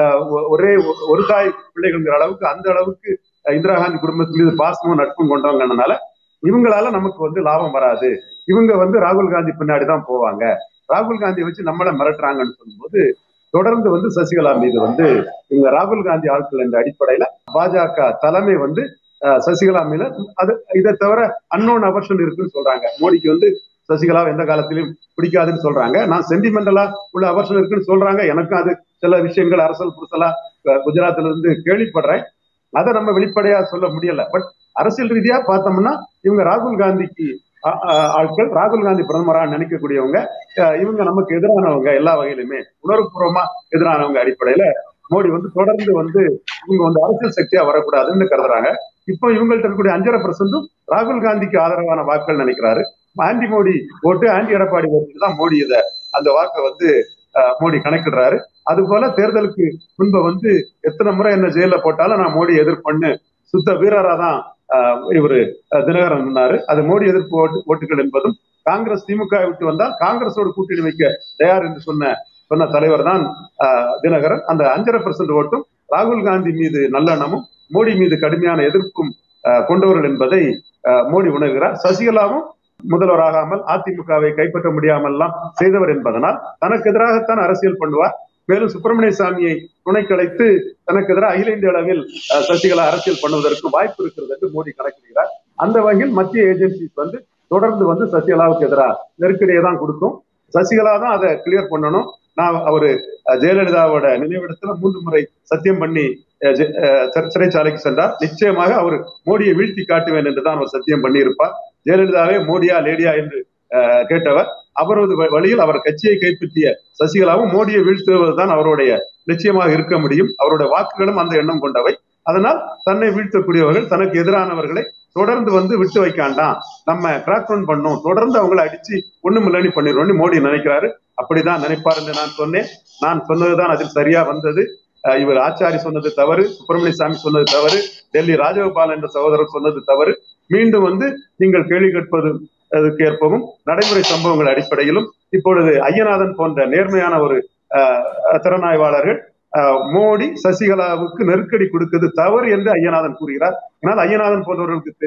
ஒரே ஒரு தாய் பிள்ளைகள்ங்கிற அளவுக்கு அந்த அளவுக்கு இந்திரா காந்தி குடும்பத்தின் மீது பாசமும் நட்பும் கொண்டவங்கனால இவங்களால நமக்கு வந்து லாபம் வராது. இவங்க வந்து ராகுல் காந்தி பின்னாடிதான் போவாங்க. ராகுல் காந்தியை வச்சு நம்மள மிரட்டுறாங்கன்னு சொல்லும்போது தொடர்ந்து வந்து சசிகலா மீது வந்து இவங்க ராகுல் காந்தி ஆட்கள் என்ற அடிப்படையில பாஜக தலைமை வந்து சசிகலா மீது இதை தவிர அன்னோன் அவர்ஷன் இருக்குன்னு சொல்றாங்க. மோடிக்கு வந்து சசிகலா எந்த காலத்திலும் பிடிக்காதுன்னு சொல்றாங்க. நான் சென்டிமெண்டலா உள்ள அவர்ஷன் இருக்குன்னு சொல்றாங்க. எனக்கும் அது சில விஷயங்கள் அரசல் புரசலா குஜராத்ல இருந்து கேள்விப்படுறேன். அதை நம்ம வெளிப்படையா சொல்ல முடியல. பட் அரசியல் ரீதியா பார்த்தோம்னா இவங்க ராகுல் காந்திக்கு ஆட்கள், ராகுல் காந்தி பிரதமரா நினைக்கக்கூடியவங்க. இவங்க நமக்கு எதிரானவங்க, எல்லா வகையிலுமே உணர்வுபூர்வமா எதிரானவங்க அடிப்படையில மோடி வந்து தொடர்ந்து வந்து இவங்க வந்து அரசியல் சக்தியா வரக்கூடாதுன்னு கருதுறாங்க. இப்போ இவங்கள்ட்ட இருக்கக்கூடிய 5.5% ராகுல் காந்திக்கு ஆதரவான வாக்குகள் நினைக்கிறாரு. ஆன்டி மோடி ஓட்டு, ஆன்டி எடப்பாடி ஓட்டு தான் மோடி அந்த வாக்கை வந்து மோடி கணக்கிடுறாரு. அது போல தேர்தலுக்கு முன்பு வந்து எத்தனை முறை என்ன ஜெயில போட்டாலும் நான் மோடி எதிர்ப்புன்னு சுத்த வீரரா தான் இவரு தினகரன் சொன்னாரு. அது மோடி எதிர்ப்பு ஓட்டுகள் என்பதும் காங்கிரஸ் திமுக விட்டு வந்தால் காங்கிரஸோடு கூட்டணி வைக்க தயார் என்று சொன்ன தலைவர் தான் தினகரன். அந்த 5.5% ஓட்டும் ராகுல் காந்தி மீது நல்லெண்ணமும் மோடி மீது கடுமையான எதிர்ப்பும் கொண்டவர்கள் என்பதை மோடி உணர்கிறார். சசிகலாவும் முதல்வராகாமல் அதிமுகவை கைப்பற்ற முடியாமல் எல்லாம் செய்தவர் என்பதனால் தனக்கு எதிராகத்தான் அரசியல் பண்ணுவார். மேலும் சுப்பிரமணிய சாமியை துணைக்கழைத்து தனக்கு எதிராக அகில இந்திய அளவில் சசிகலா அரசியல் பண்ணுவதற்கு வாய்ப்பு இருக்கிறது என்று மோடி கணக்கிடுகிறார். அந்த வகையில் மத்திய ஏஜென்சிஸ் வந்து தொடர்ந்து வந்து சசிகலாவுக்கு எதிராக நெருக்கடியை தான் கொடுக்கும். சசிகலா தான் அதை கிளியர் பண்ணணும். நான் அவரு ஜெயலலிதாவோட நினைவிடத்துல 3 முறை சத்தியம் பண்ணி சிறைச்சாலைக்கு சென்றார். நிச்சயமாக அவர் மோடியை வீழ்த்தி காட்டுவேன் என்றுதான் அவர் சத்தியம் பண்ணி இருப்பார். ஜெயலலிதாவே மோடியா லேடியா என்று கேட்டவர். அவரது வழியில் அவர் கட்சியை கைப்பற்றிய சசிகலாவும் மோடியை வீழ்த்துவதுதான் அவருடைய நிச்சயமாக இருக்க முடியும். அவருடைய வாக்குகளும் அந்த எண்ணம் கொண்டவை. அதனால் தன்னை வீழ்த்தக்கூடியவர்கள், தனக்கு எதிரானவர்களை தொடர்ந்து வந்து விட்டு வைக்காண்டாம், நம்ம கிராக் டவுன் பண்ணோம், தொடர்ந்து அவங்களை அடிச்சு ஒண்ணும் இல்லைன்னு பண்ணிடுவோம்னு மோடி நினைக்கிறாரு. அப்படிதான் நினைப்பார் என்று நான் சொன்னேன். நான் சொன்னதுதான் அதில் சரியா வந்தது. இவர் ஆச்சாரி சொன்னது தவறு, சுப்பிரமணிய சாமி சொன்னது தவறு, டெல்லி ராஜகோபால் என்ற சகோதரர் சொன்னது தவறு. மீண்டும் வந்து நீங்கள் கேள்வி கேட்பது ஏற்பவும் நடைமுறை சம்பவங்கள் அடிப்படையிலும் இப்பொழுது ஐயநாதன் போன்ற நேர்மையான ஒரு திறனாய்வாளர்கள் மோடி சசிகலாவுக்கு நெருக்கடி கொடுக்கிறது தவறு என்று ஐயநாதன் கூறுகிறார். ஆனால் ஐயநாதன் போன்றவர்களுக்கு தெரியும்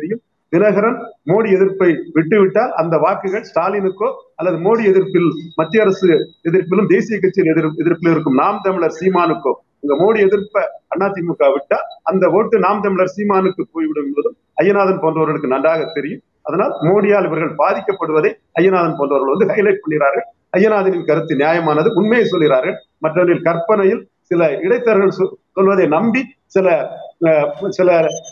தினகரன் மோடி எதிர்ப்பை விட்டுவிட்டால் அந்த வாக்குகள் ஸ்டாலினுக்கோ அல்லது மோடி எதிர்ப்பில் மத்திய அரசு எதிர்ப்பிலும் தேசிய கட்சியில் எதிர்ப்பில் இருக்கும் நாம் தமிழர் சீமானுக்கோ இந்த மோடி எதிர்ப்ப அதிமுக விட்டா அந்த ஓட்டு நாம் தமிழர் சீமானுக்கு போய்விடும் என்பதும் ஐயநாதன் போன்றவர்களுக்கு நன்றாக தெரியும். அதனால் மோடியால் இவர்கள் பாதிக்கப்படுவதை ஐயநாதன் போன்றவர்கள் ஹைலைட் பண்ணுகிறார்கள். ஐயநாதனின் கருத்து நியாயமானது, உண்மையை சொல்கிறார்கள். மற்றவர்கள் கற்பனையில் சில இடைத்தரகர்கள் சொல்வதை நம்பி சில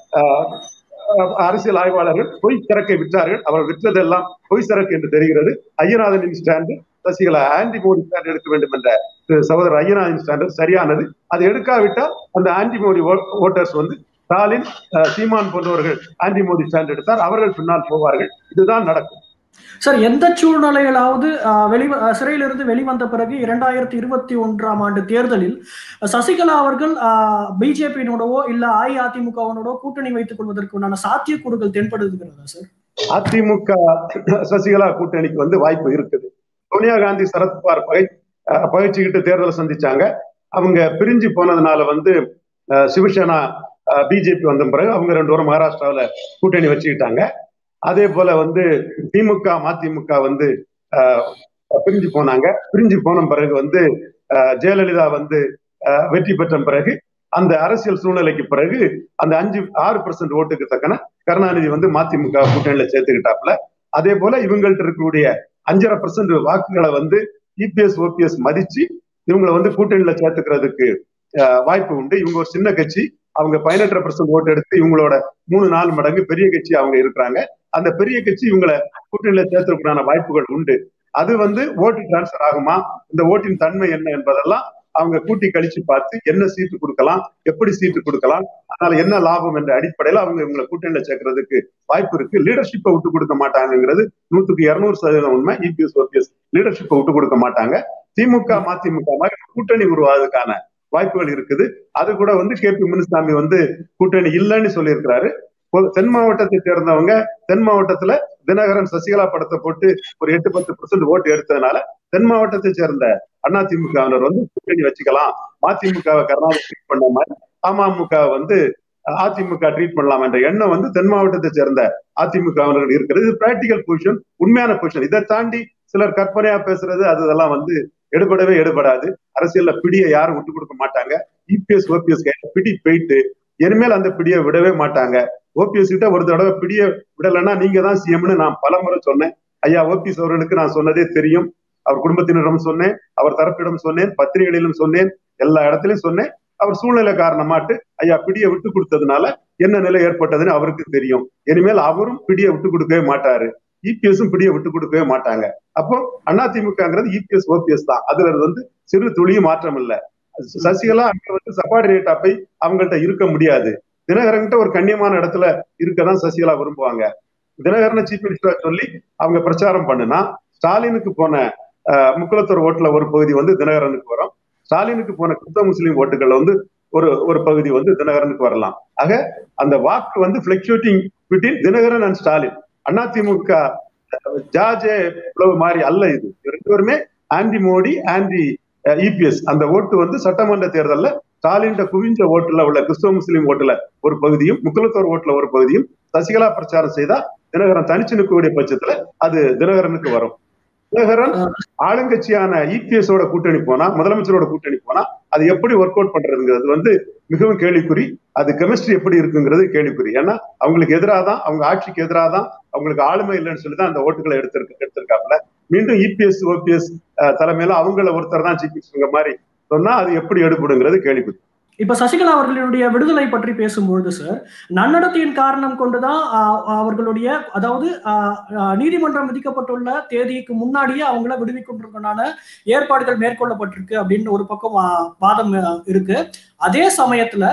அரசியல் ஆய்வாளர்கள் பொய் சரக்கை விற்றார்கள். அவர்கள் விற்றதெல்லாம் பொய் சரக்கு என்று தெரிகிறது. ஐயநாதனின் stand Sasikala anti Modi stand எடுக்க வேண்டும் என்ற சகோதரர் ஐயநாதன் ஸ்டாண்டு சரியானது. அதை எடுக்காவிட்டால் அந்த ஆன்டி மோடி ஓட்டர்ஸ் ஸ்டாலின் சீமான் போன்றவர்கள் ஆன்டி மோடி ஸ்டாண்ட் எடுத்தார், அவர்கள் பின்னால் போவார்கள். இதுதான் நடக்கும். சார், எந்த சூழ்நிலைகளாவது சிறையிலிருந்து வெளிவந்த பிறகு 2021ஆம் ஆண்டு தேர்தலில் சசிகலா அவர்கள் பிஜேபியினோடவோ இல்ல அஇஅதிமுகவினோட கூட்டணி வைத்துக் கொள்வதற்குண்டான சாத்தியக்கூறுகள் தென்படுகிறதா சார்? அதிமுக சசிகலா கூட்டணிக்கு வாய்ப்பு இருக்குது. சோனியா காந்தி சரத்பவார் பகைச்சுக்கிட்டு தேர்தலை சந்திச்சாங்க. அவங்க பிரிஞ்சு போனதுனால சிவசேனா பிஜேபி வந்த பிறகு அவங்க 2 பேரும் மகாராஷ்டிராவில கூட்டணி வச்சுக்கிட்டாங்க. அதே போல திமுக மதிமுக பிரிஞ்சு போனாங்க. பிரிஞ்சு போன பிறகு ஜெயலலிதா வெற்றி பெற்ற பிறகு அந்த அரசியல் சூழ்நிலைக்கு பிறகு அந்த 6% ஓட்டுக்கு தக்கன கருணாநிதி மதிமுக கூட்டணியில சேர்த்துக்கிட்டாப்புல. அதே போல இவங்கள்ட்ட இருக்கக்கூடிய 5.5% வாக்குகளை இபிஎஸ் ஓபிஎஸ் மதிச்சு இவங்களை கூட்டணியில சேர்த்துக்கிறதுக்கு வாய்ப்பு உண்டு. இவங்க ஒரு சின்ன கட்சி, அவங்க 18% ஓட்டு எடுத்து இவங்களோட 3-4 மடங்கு பெரிய கட்சி அவங்க இருக்கிறாங்க. அந்த பெரிய கட்சி இவங்களை கூட்டணியில சேர்த்துக்கான வாய்ப்புகள் உண்டு. அது ஓட்டு டிரான்ஸ்பர் ஆகுமா, இந்த ஓட்டின் தன்மை என்ன என்பதெல்லாம் அவங்க கூட்டி கழிச்சு பார்த்து என்ன சீட்டு கொடுக்கலாம், எப்படி சீட்டு கொடுக்கலாம், அதனால என்ன லாபம் என்ற அடிப்படையில அவங்க இவங்களை கூட்டணியில சேர்க்கறதுக்கு வாய்ப்பு இருக்கு. லீடர்ஷிப்பை விட்டு கொடுக்க மாட்டாங்கிறது 100% உண்மை. இபிஎஸ் ஓபிஎஸ் லீடர்ஷிப்பை விட்டு கொடுக்க மாட்டாங்க. திமுக மதிமுக மாதிரி கூட்டணி உருவாவதுக்கான வாய்ப்புகள் இருக்குது. அது கூட கேபி முனுசாமி கூட்டணி இல்லைன்னு சொல்லியிருக்கிறாரு. தென் மாவட்டத்தை சேர்ந்தவங்க தென் மாவட்டத்துல தினகரன் சசிகலா படத்தை போட்டு ஒரு 8-10% ஓட்டு எடுத்ததுனால தென் மாவட்டத்தை சேர்ந்த அதிமுகவினர் கூட்டணி வச்சுக்கலாம், மதிமுகவை கருணாநிதி ட்ரீட் பண்ண மாதிரி அமமுக அதிமுக ட்ரீட் பண்ணலாம் என்ற எண்ணம் தென் மாவட்டத்தை சேர்ந்த அதிமுகவினர் இருக்கிறது. இது பிராக்டிகல் பொசிஷன், உண்மையான பொசிஷன். இதை தாண்டி சிலர் கற்பனையா பேசுறது அதெல்லாம் எடுபடவே எடுபடாது. அரசியல்ல பிடியை யாரும் விட்டு கொடுக்க மாட்டாங்க. இபிஎஸ் ஓபிஎஸ் பிடி போயிட்டு இனிமேல் அந்த பிடியை விடவே மாட்டாங்க. ஓபிஎஸ் கிட்ட ஒரு தடவை பிடிய விடலைன்னா நீங்க தான் சிஎம்னு நான் பலமுறை சொன்னேன். ஐயா ஓபிஎஸ் அவர்களுக்கு நான் சொன்னதே தெரியும். அவர் குடும்பத்தினரிடம் சொன்னேன், அவர் தரப்பிடம் சொன்னேன், பத்திரிகைகளிலும் சொன்னேன், எல்லா இடத்திலையும் சொன்னேன். அவர் சூழ்நிலை காரணமாட்டு ஐயா பிடியை விட்டு கொடுத்ததுனால என்ன நிலை ஏற்பட்டதுன்னு அவருக்கு தெரியும். இனிமேல் அவரும் பிடியை விட்டு கொடுக்கவே மாட்டாரு, இபிஎஸும் பிடியை விட்டு கொடுக்கவே மாட்டாங்க. அப்போ அதிமுகங்கிறது இபிஎஸ் ஓபிஎஸ் தான். அதுல சிறு துளியும் மாற்றம் இல்லை. சசிகலா அங்க சபார்டினேட்டா போய் அவங்கள்ட்ட இருக்க முடியாது. தினகரன்கிட்ட ஒரு கண்ணியமான இடத்துல இருக்கதான் சசிகலா விரும்புவாங்க. தினகரனை சீஃப் மினிஸ்டரா சொல்லி அவங்க பிரச்சாரம் பண்ணுனா ஸ்டாலினுக்கு போன முக்குளத்தூர் ஓட்டுல ஒரு பகுதி தினகரனுக்கு வரும். ஸ்டாலினுக்கு போன கிறிஸ்தவ முஸ்லீம் ஓட்டுகள்ல ஒரு பகுதி தினகரனுக்கு வரலாம். ஆக அந்த வாக்கு fluctuating between Dinakaran and Stalin. AIADMK ஜார்ஜே மாதிரி அல்ல. இது 2 பேருமே ஆன்டி மோடி ஆன்டி இபிஎஸ். அந்த ஓட்டு சட்டமன்ற தேர்தல்ல ஸ்டாலின் குவிஞ்ச ஓட்டுல உள்ள கிறிஸ்தவ முஸ்லீம் ஓட்டுல ஒரு பகுதியும் முக்குளத்தோர் ஓட்டுல ஒரு பகுதியும் சசிகலா பிரச்சாரம் செய்தா தினகரன் தனிச்சு நிற்கக்கூடிய பட்சத்துல அது தினகரனுக்கு வரும். தினகரன் ஆளுங்கட்சியான இபிஎஸ் ஓட கூட்டணி போனா, முதலமைச்சரோட கூட்டணி போனா அது எப்படி ஒர்க் அவுட் பண்றதுங்கிறது மிகவும் கேள்விக்குறி. அது கெமிஸ்ட்ரி எப்படி இருக்குங்கிறது கேள்விக்குறி. ஏன்னா அவங்களுக்கு எதிராதான், அவங்க ஆட்சிக்கு எதிராதான், அவங்களுக்கு ஆளுமை இல்லைன்னு சொல்லிதான் அந்த ஓட்டுகளை எடுத்திருக்காப்புல. மீண்டும் இபிஎஸ் ஓபிஎஸ் தலைமையில அவங்கள ஒருத்தர் தான் சீஃப் மினிஸ்டர் மாதிரி சொன்னா அது எப்படி எடுபடுங்கிறது கேள்விக்குறி. இப்ப சசிகலா அவர்களுடைய விடுதலை பற்றி பேசும்பொழுது சார், நன்னடத்தையின் காரணம் கொண்டுதான் அவர்களுடைய, அதாவது நீதிமன்றம் விதிக்கப்பட்டுள்ள தேதிக்கு முன்னாடியே அவங்கள விடுவிக்கின்றதுக்கான ஏற்பாடுகள் மேற்கொள்ளப்பட்டிருக்கு அப்படின்னு ஒரு பக்கம் வாதம் இருக்கு. அதே சமயத்துல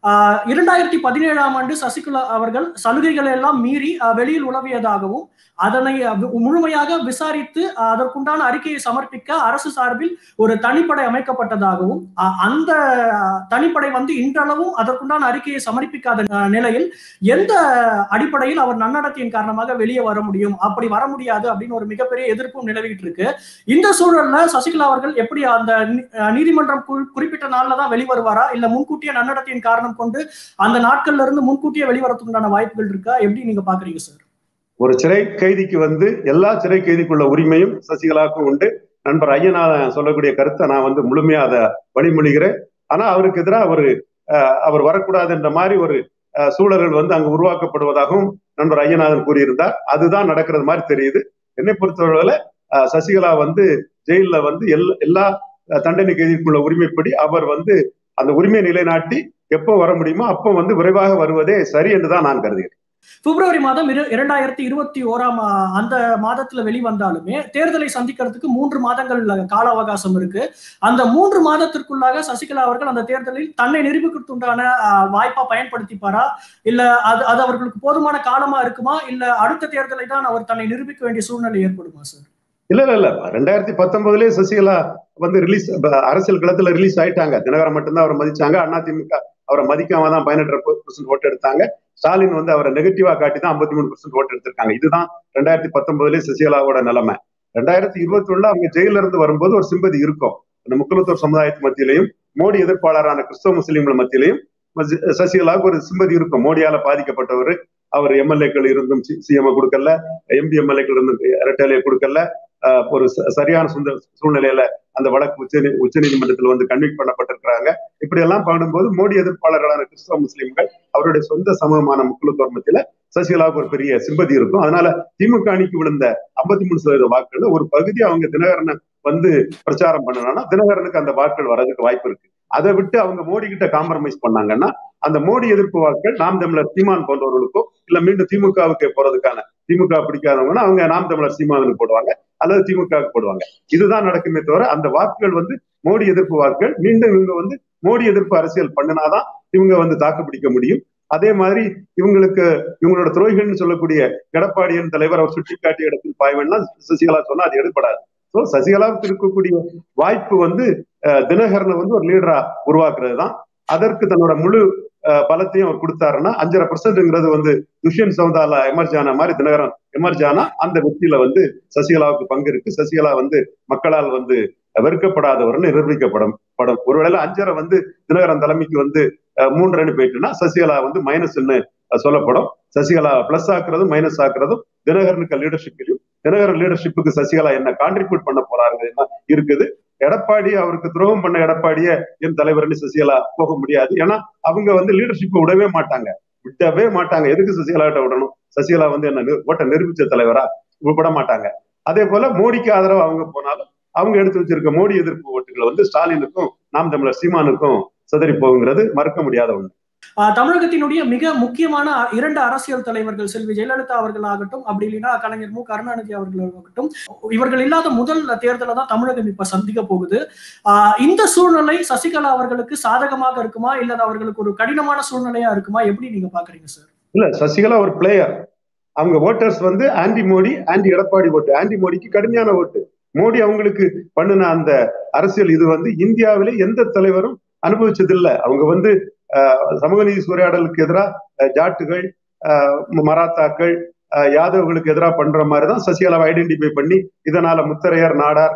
2017ஆம் ஆண்டு சசிகலா அவர்கள் சலுகைகளை எல்லாம் மீறி வெளியில் உலவியதாகவும் அதனை முழுமையாக விசாரித்து அதற்குண்டான அறிக்கையை சமர்ப்பிக்க அரசு சார்பில் ஒரு தனிப்படை அமைக்கப்பட்டதாகவும், அந்த தனிப்படை இன்றளவும் அதற்குண்டான அறிக்கையை சமர்ப்பிக்காத நிலையில் எந்த அடிப்படையில் அவர் நன்னடத்தையின் காரணமாக வெளியே வர முடியும், அப்படி வர முடியாது அப்படின்னு ஒரு மிகப்பெரிய எதிர்ப்பும் நிலவிட்டு இருக்கு. இந்த சூழல்ல சசிகலா அவர்கள் எப்படி அந்த நீதிமன்றம் குறிப்பிட்ட நாள்ல தான் வெளிவருவாரா, இல்ல முன்கூட்டிய நன்னடத்தையின் காரணம் முதற்கொண்டு அந்த நாட்கள்ல இருந்து முன்கூட்டியே வெளிவரத்துக்குண்டான வாய்ப்புகள் இருக்கா? எப்படி நீங்க பாக்குறீங்க சார்? ஒரு சிறை கைதிக்கு எல்லா சிறை கைதிக்குள்ள உரிமையும் சசிகலாவுக்கும் உண்டு. நண்பர் ஐயனார் சொல்லக்கூடிய கருத்தை நான் முழுமையா அதை வழிமொழிகிறேன். ஆனா அவருக்கு எதிராக அவர் வரக்கூடாது என்ற மாதிரி ஒரு சூழல்கள் அங்கு உருவாக்கப்படுவதாகவும் நண்பர் ஐயநாதன் கூறியிருந்தார். அதுதான் நடக்கிறது மாதிரி தெரியுது. என்னை பொறுத்தவரையில சசிகலா ஜெயில எல்லா தண்டனை கைதிக்குள்ள உரிமைப்படி அவர் அந்த உரிமையை நிலைநாட்டி எப்போ வர முடியுமோ அப்போ விரைவாக வருவதே சரி என்றுதான் நான் கருதுகிறேன். பிப்ரவரி மாதம் 2021 அந்த மாதத்துல வெளிவந்தாலுமே தேர்தலை சந்திக்கிறதுக்கு 3 மாதங்கள் கால அவகாசம் இருக்கு. அந்த 3 மாதத்திற்குள்ளாக சசிகலா அவர்கள் அந்த தேர்தலில் தன்னை நிரூபிக்கிறதுண்டான வாய்ப்பா பயன்படுத்திப்பாரா, இல்ல அது அவர்களுக்கு போதுமான காலமா இருக்குமா, இல்ல அடுத்த தேர்தலை தான் அவர் தன்னை நிரூபிக்க வேண்டிய சூழ்நிலை ஏற்படுமா சார்? இல்ல 2019 சசிகலா ரிலீஸ் அரசியல் களத்துல ரிலீஸ் ஆயிட்டாங்க. தினகரன் மட்டும்தான் அவரை மதிச்சாங்க. அதிமுக அவரை மதிக்காம தான் 18% ஓட்டு எடுத்தாங்க. ஸ்டாலின் அவரை நெகட்டிவா காட்டி தான் 53% ஓட்டு எடுத்திருக்காங்க. இதுதான் 2019 சசிகலாவோட நிலைமை. 2021 அவங்க ஜெயில இருந்து வரும்போது ஒரு சிம்பதி இருக்கும். அந்த முக்குலத்தோர் சமுதாயத்து மத்தியிலையும் மோடி எதிர்ப்பாளரான கிறிஸ்தவ முஸ்லீம்கள் மத்தியிலையும் சசிகலாவுக்கு ஒரு சிம்பதி இருக்கும். மோடியால பாதிக்கப்பட்டவர், அவர் எம்எல்ஏக்கள் இருந்தும் சிஎம் கொடுக்கல, எம்பி எம்எல்ஏக்கள் இருந்தும் இரட்டையிலே கொடுக்கல. ஒரு சரியான சூழ்நிலையில அந்த வழக்கு உச்ச நீதிமன்றத்தில் கன்விக்ட் பண்ணப்பட்டிருக்கிறாங்க. இப்படி எல்லாம் பண்ணும்போது மோடி எதிர்ப்பாளர்களான கிறிஸ்தவ முஸ்லீம்கள் அவருடைய சொந்த சமூகமான முக்குலத்தோர் மத்தியில சசிகலாவுக்கு ஒரு பெரிய சிம்பதி இருக்கும். அதனால திமுக அணிக்கு விழுந்த 53% வாக்குகள் ஒரு பகுதி அவங்க தினகரனை பிரச்சாரம் பண்ணனா தினகரனுக்கு அந்த வாக்குகள் வர்றதுக்கு வாய்ப்பு இருக்கு. அதை விட்டு அவங்க மோடி கிட்ட காம்ப்ரமைஸ் பண்ணாங்கன்னா அந்த மோடி எதிர்ப்பு வாக்குகள் நாம் தமிழர் சீமான் போன்றவர்களுக்கோ இல்ல மீண்டும் திமுகவுக்கு போறதுக்கான, திமுக பிடிக்காதவங்கன்னா அவங்க நாம் தமிழர் சீமானுக்கு போடுவாங்க அல்லது திமுகவுக்கு போடுவாங்க. இதுதான் நடக்குமே தவிர அந்த வாக்குகள் மோடி எதிர்ப்பு வாக்குகள் மீண்டும் இவங்க மோடி எதிர்ப்பு அரசியல் பண்ணினாதான் இவங்க தாக்கு பிடிக்க முடியும். அதே மாதிரி இவங்களோட துரோகிகள்னு சொல்லக்கூடிய எடப்பாடியின் தலைவர் அவர் சுட்டிக்காட்டிய இடத்தில் பாய்வன்னா சசிகலா சொன்னா அது எடுபடாது. சோ சசிகலாவுக்கு இருக்கக்கூடிய வாய்ப்பு தினகரனை ஒரு லீடரா உருவாக்குறது தான். அதற்கு தன்னோட முழு பலத்தையும் அவர் கொடுத்தாருன்னா 5.5%ங்கிறது துஷ்யந்த் சவுதாலா எமர்ஜானா மாதிரி தினகரன் எமர்ஜானா அந்த வெற்றியில சசிகலாவுக்கு பங்கு இருக்கு. சசிகலா மக்களால் வெறுக்கப்படாதவர்னு நிரூபிக்கப்படும். ஒருவேளை 5.5 தினகரன் தலைமைக்கு 3 போயிட்டுன்னா சசிகலா மைனஸ்ன்னு சொல்லப்படும். சசிகலா பிளஸ் ஆக்குறதும் மைனஸ் ஆக்குறதும் தினகரனுக்கு லீடர்ஷிப்லையும், தினகரன் லீடர்ஷிப்புக்கு சசிகலா என்ன கான்ட்ரிபியூட் பண்ண போறாங்க இருக்குது. எடப்பாடி அவருக்கு துரோகம் பண்ண எடப்பாடிய என் தலைவர்னு சசிகலா போக முடியாது. ஏன்னா அவங்க லீடர்ஷிப்பை விடவே மாட்டாங்க. எதுக்கு சசிகலா கிட்ட விடணும்? சசிகலா என்ன ஓட்ட நிரூபிச்ச தலைவரா விட மாட்டாங்க. அதே போல மோடிக்கு ஆதரவு அவங்க போனாலும் அவங்க எடுத்து வச்சிருக்க மோடி எதிர்ப்பு ஓட்டுகள் ஸ்டாலினுக்கும் நாம் தமிழர் சீமானுக்கும் சிதறி போகுங்கிறது மறுக்க முடியாத ஒண்ணு. தமிழகத்தினுடைய மிக முக்கியமான 2 அரசியல் தலைவர்கள் செல்வி ஜெயலலிதா அவர்கள் ஆகட்டும், அப்படி இல்லைன்னா கலைஞர் மு கருணாநிதி அவர்கள் ஆகட்டும், இவர்கள் இல்லாத முதல் தேர்தலை தான் தமிழகம் இப்ப சந்திக்க போகுது. இந்த சூழ்நிலை சசிகலா அவர்களுக்கு சாதகமாக இருக்குமா, இல்ல அவர்களுக்கு ஒரு கடினமான சூழ்நிலையா இருக்குமா? எப்படி நீங்க பாக்குறீங்க சார்? இல்ல, சசிகலா ஒரு பிளேயர். அவங்க voters anti Modi, anti Edappadi ஓட்டு. ஆன்டி மோடிக்கு கடுமையான ஓட்டு. மோடி அவங்களுக்கு பண்ணின அந்த அரசியல் இது இந்தியாவிலே எந்த தலைவரும் அனுபவிச்சதில்லை. அவங்க சமூக நீதி சூறையாடலுக்கு எதிராக ஜாட்டுகள், மராத்தாக்கள், யாதவர்களுக்கு எதிராக பண்ற மாதிரிதான் சசிகலாவை ஐடென்டிஃபை பண்ணி இதனால முத்தரையர், நாடார்,